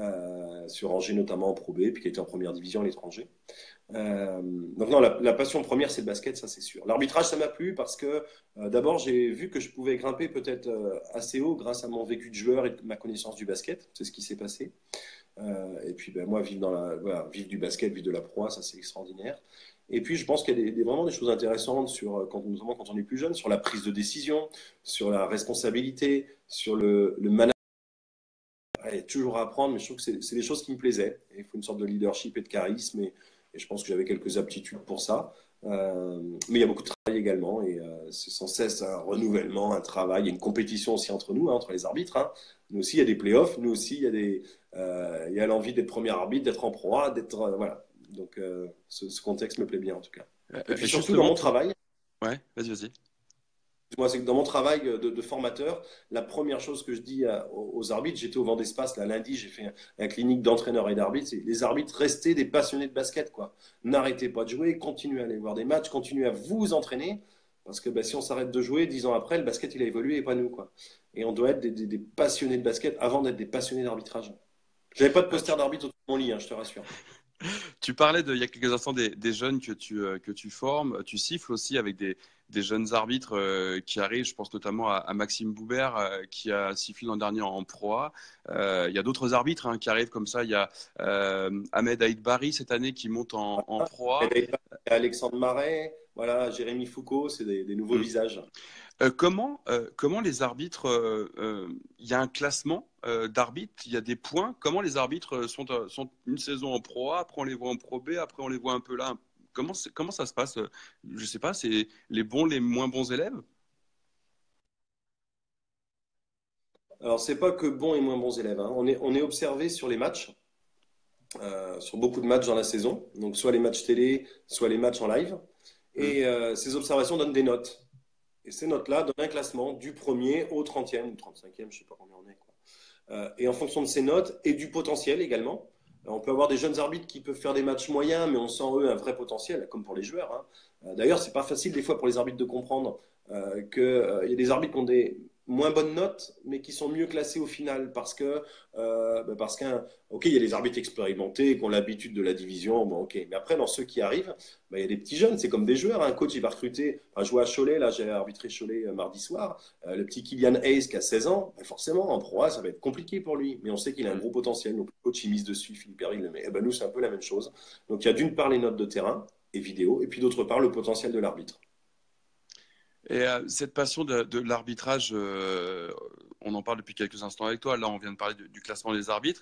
sur Angers notamment en Pro B, puis qui a été en première division à l'étranger. Donc non, la passion première, c'est le basket, ça c'est sûr. L'arbitrage, ça m'a plu parce que d'abord, j'ai vu que je pouvais grimper peut-être assez haut grâce à mon vécu de joueur et de ma connaissance du basket. C'est ce qui s'est passé. Et puis ben, moi, voilà, vivre du basket, vivre de la proie, ça c'est extraordinaire. Et puis je pense qu'il y a vraiment des choses intéressantes sur, notamment quand on est plus jeune, sur la prise de décision, sur la responsabilité, sur le management. Il y a toujours à apprendre, mais je trouve que c'est des choses qui me plaisaient. Et il faut une sorte de leadership et de charisme, et je pense que j'avais quelques aptitudes pour ça. Mais il y a beaucoup de travail également, et c'est sans cesse un renouvellement, un travail, il y a une compétition aussi entre nous, hein, entre les arbitres. Hein. Nous aussi, il y a des playoffs, nous aussi, il y a l'envie d'être premier arbitre, d'être en pro A, d'être. Voilà. Donc ce contexte me plaît bien en tout cas. Et puis surtout dans Justement, mon travail. ouais, vas-y. Moi, c'est que dans mon travail de formateur, la première chose que je dis aux arbitres, j'étais au Vent d'Espace, là, lundi, j'ai fait la clinique d'entraîneurs et d'arbitres, c'est les arbitres, restez des passionnés de basket, quoi. N'arrêtez pas de jouer, continuez à aller voir des matchs, continuez à vous entraîner, parce que bah, si on s'arrête de jouer, 10 ans après, le basket, il a évolué et pas nous, quoi. Et on doit être des passionnés de basket avant d'être des passionnés d'arbitrage. J'avais pas de Euh, poster d'arbitre autour de mon lit, hein, je te rassure. Tu parlais il y a quelques instants des jeunes que tu formes. Tu siffles aussi avec des jeunes arbitres qui arrivent. Je pense notamment à Maxime Boubert qui a sifflé l'an dernier en Pro A. Il y a d'autres arbitres hein, qui arrivent comme ça. Il y a Ahmed Aïd Bari cette année qui monte en Pro A. Alexandre Marais, voilà, Jérémy Foucault, c'est des nouveaux Mm. visages. Comment les arbitres, il y a un classement d'arbitres, il y a des points. Comment les arbitres sont une saison en Pro A, après on les voit en Pro B, après on les voit un peu là. Comment ça se passe? Je sais pas, c'est les bons, les moins bons élèves? Alors, c'est pas que bons et moins bons élèves. Hein. On est observé sur les matchs, sur beaucoup de matchs dans la saison. Donc, soit les matchs télé, soit les matchs en live. Hmm. Et ces observations donnent des notes. Et ces notes-là donnent un classement du premier au 30e ou 35e, je sais pas combien on est. Quoi. Et en fonction de ces notes et du potentiel également, on peut avoir des jeunes arbitres qui peuvent faire des matchs moyens, mais on sent eux un vrai potentiel, comme pour les joueurs. Hein. D'ailleurs, c'est pas facile des fois pour les arbitres de comprendre qu'il y a des arbitres qui ont des moins bonnes notes, mais qui sont mieux classés au final parce qu'un ok, il y a des arbitres expérimentés qui ont l'habitude de la division, bon ok, mais après dans ceux qui arrivent, il y a des petits jeunes, c'est comme des joueurs. Un coach il va recruter, enfin, je vois à Cholet, là j'ai arbitré Cholet mardi soir, le petit Kylian Hayes qui a 16 ans, forcément en Pro A ça va être compliqué pour lui, mais on sait qu'il a un gros potentiel, donc le coach il mise dessus, Philippe Herry le met. Et ben nous c'est un peu la même chose. Donc il y a d'une part les notes de terrain et vidéo, et puis d'autre part le potentiel de l'arbitre. Et cette passion de l'arbitrage, on en parle depuis quelques instants avec toi. Là, on vient de parler du classement des arbitres.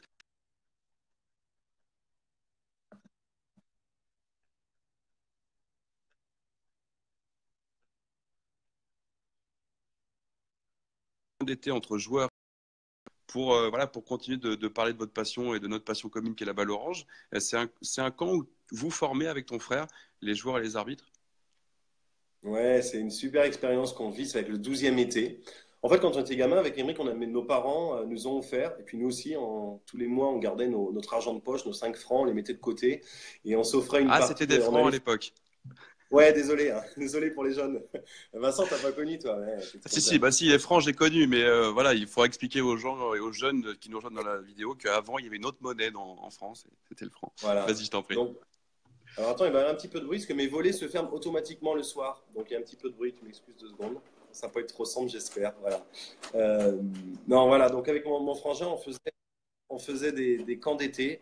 D'été entre joueurs pour, voilà, pour continuer de parler de votre passion et de notre passion commune qui est la balle orange. C'est un camp où vous formez avec ton frère les joueurs et les arbitres. Ouais, c'est une super expérience qu'on vit, c'est avec le 12e été. En fait, quand on était gamin, avec Émeric, nos parents nous ont offert, et puis nous aussi, tous les mois, on gardait notre argent de poche, nos 5 francs, on les mettait de côté, et on s'offrait une Ah, partie c'était des de. On francs à allait. l'époque. Ouais, désolé, hein, désolé pour les jeunes. Vincent, t'as pas connu, toi, ouais, t'es trop Si, si, jeune. bah si, les francs, j'ai connu, mais voilà, il faut expliquer aux gens et aux jeunes qui nous rejoignent dans la vidéo qu'avant, il y avait une autre monnaie en France, et c'était le franc. Voilà. Vas-y, je t'en prie. Donc, alors attends, il va y avoir un petit peu de bruit, parce que mes volets se ferment automatiquement le soir. Donc il y a un petit peu de bruit, tu m'excuses 2 secondes. Ça peut être trop sombre, j'espère. Voilà. Euh, non, voilà, donc avec mon frangin, on faisait des camps d'été.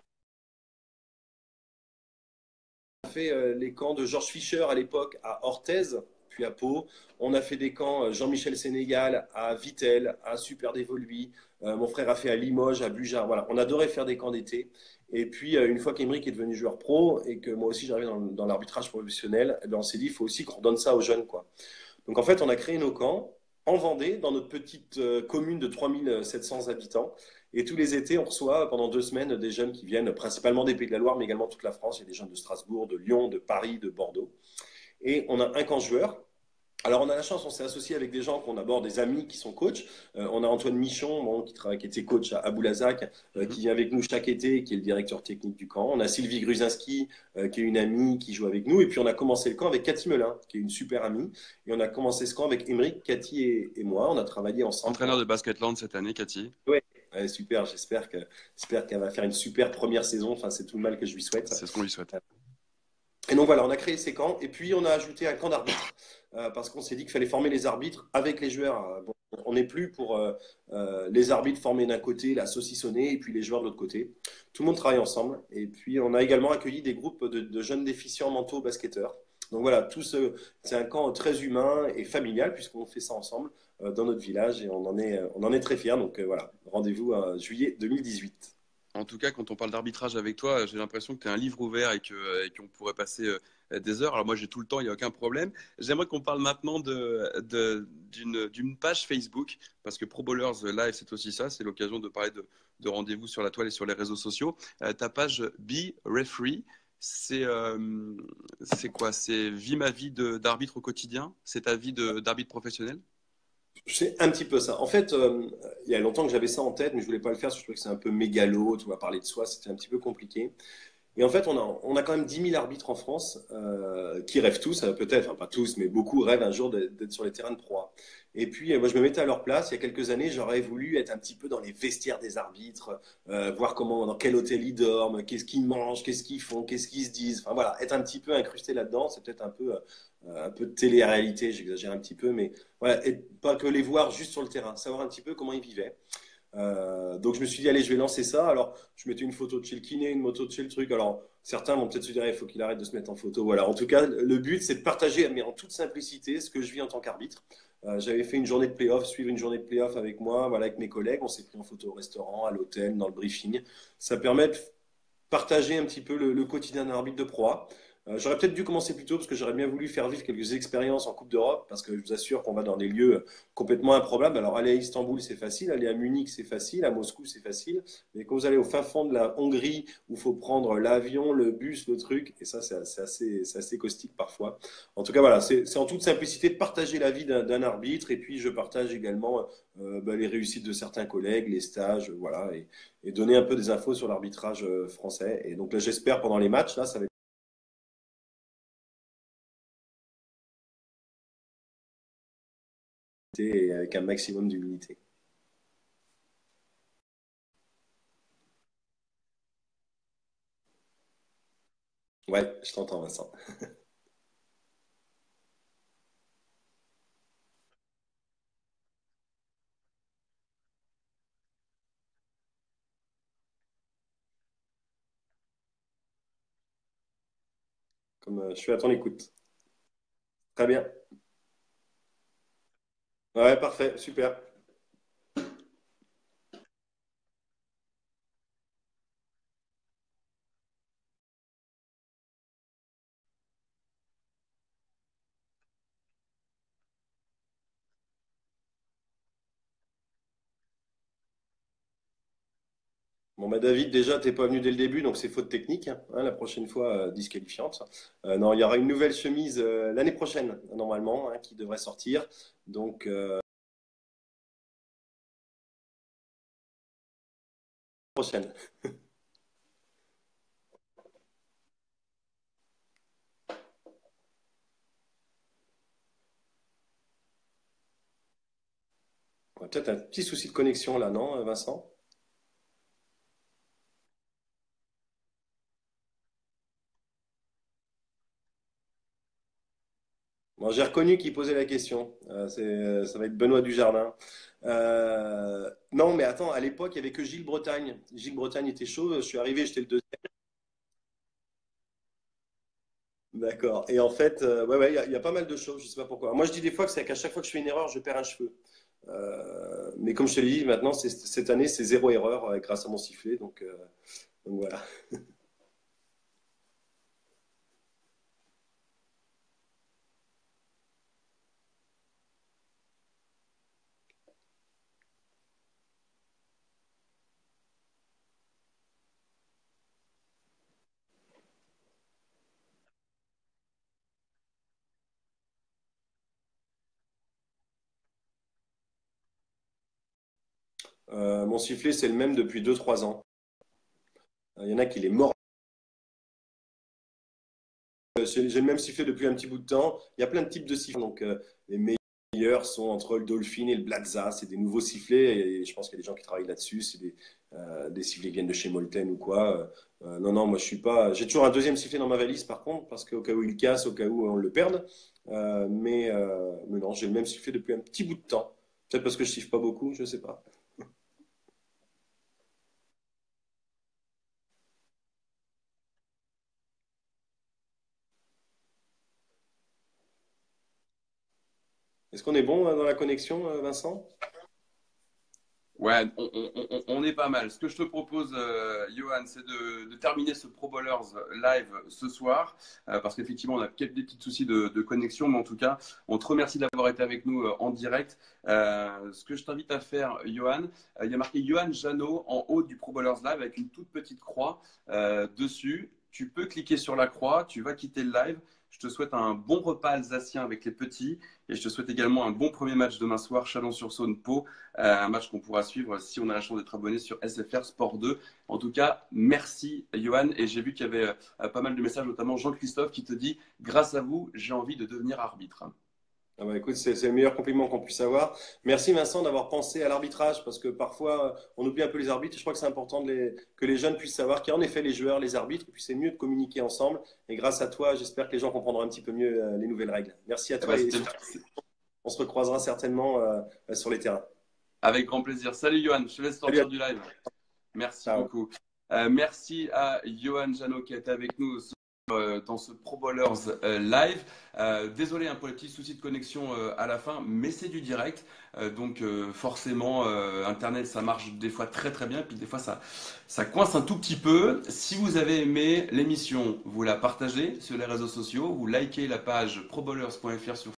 On a fait les camps de Georges Fischer à l'époque à Orthez, puis à Pau. On a fait des camps Jean-Michel Sénégal, à Vittel, à Super Dévoluy. Mon frère a fait à Limoges, à Bujar. Voilà, on adorait faire des camps d'été. Et puis, une fois qu'Emeric est devenu joueur pro et que moi aussi j'arrivais dans l'arbitrage professionnel, eh ben, on s'est dit, il faut aussi qu'on donne ça aux jeunes, quoi. Donc en fait, on a créé nos camps en Vendée, dans notre petite commune de 3700 habitants. Et tous les étés, on reçoit pendant 2 semaines des jeunes qui viennent principalement des Pays de la Loire, mais également toute la France. Il y a des jeunes de Strasbourg, de Lyon, de Paris, de Bordeaux. Et on a un camp joueur. Alors on a la chance, on s'est associé avec des gens qu'on aborde, des amis qui sont coachs. On a Antoine Michon, bon, qui était coach à Boulazac, qui Mhm. vient avec nous chaque été, qui est le directeur technique du camp. On a Sylvie Gruzinski, qui est une amie qui joue avec nous. Et puis on a commencé le camp avec Cathy Melin, qui est une super amie. Et on a commencé ce camp avec Émeric, Cathy et moi. On a travaillé ensemble Entraîneur pendant. de Basketland cette année, Cathy. Ouais, ouais, super. J'espère qu'elle va faire une super première saison. Enfin, c'est tout le mal que je lui souhaite. C'est ce qu'on lui souhaite. Et donc voilà, on a créé ces camps et puis on a ajouté un camp d'arbitre parce qu'on s'est dit qu'il fallait former les arbitres avec les joueurs. Bon, on n'est plus pour les arbitres formés d'un côté, la saucissonnée, et puis les joueurs de l'autre côté. Tout le monde travaille ensemble. Et puis on a également accueilli des groupes de jeunes déficients mentaux basketteurs. Donc voilà, c'est un camp très humain et familial puisqu'on fait ça ensemble dans notre village et on en est très fiers. Donc voilà, rendez-vous en juillet 2018. En tout cas, quand on parle d'arbitrage avec toi, j'ai l'impression que tu es un livre ouvert et qu'on pourrait passer des heures. Alors moi, j'ai tout le temps, il n'y a aucun problème. J'aimerais qu'on parle maintenant d'une page Facebook, parce que Pro Bowlers Live, c'est aussi ça, c'est l'occasion de parler de rendez-vous sur la toile et sur les réseaux sociaux. Ta page Be Referee, c'est quoi? C'est vie ma vie d'arbitre au quotidien? C'est ta vie d'arbitre professionnel? C'est un petit peu ça. En fait, il y a longtemps que j'avais ça en tête, mais je voulais pas le faire parce que je trouvais que c'est un peu mégalo, tu vois, parler de soi, c'était un petit peu compliqué. Et en fait, on a quand même 10 000 arbitres en France qui rêvent tous, peut-être, enfin pas tous, mais beaucoup rêvent un jour d'être sur les terrains de proie. Et puis, moi, je me mettais à leur place. Il y a quelques années, j'aurais voulu être un petit peu dans les vestiaires des arbitres, voir dans quel hôtel ils dorment, qu'est-ce qu'ils mangent, qu'est-ce qu'ils font, qu'est-ce qu'ils se disent. Enfin voilà, être un petit peu incrusté là-dedans, c'est peut-être un peu de télé-réalité, j'exagère un petit peu, mais voilà, et pas que les voir juste sur le terrain, savoir un petit peu comment ils vivaient. Donc je me suis dit, allez, je vais lancer ça. Alors, je mettais une photo de chez le kiné, une moto de chez le truc. Alors, certains vont peut-être se dire, il faut qu'il arrête de se mettre en photo. Voilà. En tout cas, le but, c'est de partager, mais en toute simplicité, ce que je vis en tant qu'arbitre. J'avais fait une journée de play-off, suivre une journée de play-off avec moi, voilà, avec mes collègues. On s'est pris en photo au restaurant, à l'hôtel, dans le briefing. Ça permet de partager un petit peu le quotidien d'un arbitre de proie. J'aurais peut-être dû commencer plus tôt parce que j'aurais bien voulu faire vivre quelques expériences en Coupe d'Europe parce que je vous assure qu'on va dans des lieux complètement improbables. Alors aller à Istanbul c'est facile, aller à Munich c'est facile, à Moscou c'est facile, mais quand vous allez au fin fond de la Hongrie où il faut prendre l'avion, le bus, le truc, et ça c'est assez caustique parfois. En tout cas voilà, c'est en toute simplicité de partager la vie d'un arbitre et puis je partage également les réussites de certains collègues, les stages, voilà, et donner un peu des infos sur l'arbitrage français. Et donc là j'espère pendant les matchs, là ça va et avec un maximum d'humilité. Ouais, je t'entends, Vincent. Comme je suis à ton écoute. Très bien. Ouais, parfait, super. Bon, bah David, déjà, t'es pas venu dès le début, donc c'est faute technique, hein, la prochaine fois, disqualifiante. Non, il y aura une nouvelle chemise l'année prochaine, normalement, hein, qui devrait sortir. Donc, prochaine. Ouais, peut-être un petit souci de connexion là, non, Vincent? Bon, j'ai reconnu qui posait la question. Ça va être Benoît Dujardin. Non, mais attends, à l'époque, il n'y avait que Gilles Bretagne. Gilles Bretagne était chaud. Je suis arrivé, j'étais le deuxième. D'accord. Et en fait, ouais, ouais, il y a pas mal de choses, je sais pas pourquoi. Moi, je dis des fois que c'est qu'à chaque fois que je fais une erreur, je perds un cheveu. Mais comme je te l'ai dit, maintenant, cette année, c'est zéro erreur grâce à mon sifflet. Donc voilà. Mon sifflet, c'est le même depuis 2 3 ans. Il y en a qui les mordent. J'ai le même sifflet depuis un petit bout de temps. Il y a plein de types de sifflets. Les meilleurs sont entre le Dolphin et le Blazza. C'est des nouveaux sifflets et je pense qu'il y a des gens qui travaillent là-dessus. C'est des sifflets qui viennent de chez Molten ou quoi. Non, non, moi je suis pas. J'ai toujours un deuxième sifflet dans ma valise par contre, parce qu'au cas où il casse, au cas où on le perde. Mais non, j'ai le même sifflet depuis un petit bout de temps. Peut-être parce que je siffle pas beaucoup, je sais pas. Est-ce qu'on est bon dans la connexion, Vincent? Ouais, on est pas mal. Ce que je te propose, Johan, c'est de terminer ce Pro Bowlers live ce soir, parce qu'effectivement, on a quelques des petits soucis de connexion, mais en tout cas, on te remercie d'avoir été avec nous en direct. Ce que je t'invite à faire, Johan, il y a marqué Johan Jeannot en haut du Pro Bowlers live avec une toute petite croix dessus. Tu peux cliquer sur la croix, tu vas quitter le live. Je te souhaite un bon repas alsacien avec les petits et je te souhaite également un bon premier match demain soir, Chalon-sur-Saône-Pau, un match qu'on pourra suivre si on a la chance d'être abonné sur SFR Sport 2. En tout cas, merci Johan. Et j'ai vu qu'il y avait pas mal de messages, notamment Jean-Christophe qui te dit, grâce à vous, j'ai envie de devenir arbitre. Ah bah écoute, c'est le meilleur compliment qu'on puisse avoir. Merci Vincent d'avoir pensé à l'arbitrage parce que parfois on oublie un peu les arbitres. Je crois que c'est important que les jeunes puissent savoir qu'il y a en effet les joueurs, les arbitres, et puis c'est mieux de communiquer ensemble. Et grâce à toi, j'espère que les gens comprendront un petit peu mieux les nouvelles règles. Merci à Eh toi ben, et surtout, on se recroisera certainement sur les terrains. avec grand plaisir. Salut Johan, je te laisse Salut à sortir du live. Merci toi. beaucoup. Merci à Johan Jeannot qui a été avec nous dans ce Pro Bowlers live. Désolé pour les petits soucis de connexion à la fin, mais c'est du direct. Forcément, Internet, ça marche des fois très très bien, puis des fois ça coince un tout petit peu. Si vous avez aimé l'émission, vous la partagez sur les réseaux sociaux, vous likez la page probowlers.fr sur...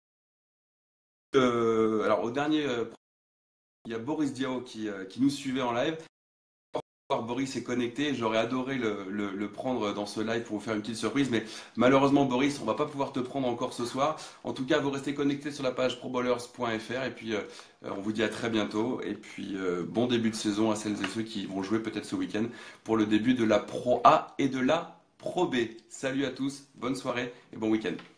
alors au dernier, il y a Boris Diao qui nous suivait en live. Boris est connecté, j'aurais adoré le prendre dans ce live pour vous faire une petite surprise, mais malheureusement Boris, on va pas pouvoir te prendre encore ce soir. En tout cas, vous restez connectés sur la page probowlers.fr et puis on vous dit à très bientôt et puis bon début de saison à celles et ceux qui vont jouer peut-être ce week-end pour le début de la Pro A et de la Pro B. Salut à tous, bonne soirée et bon week-end.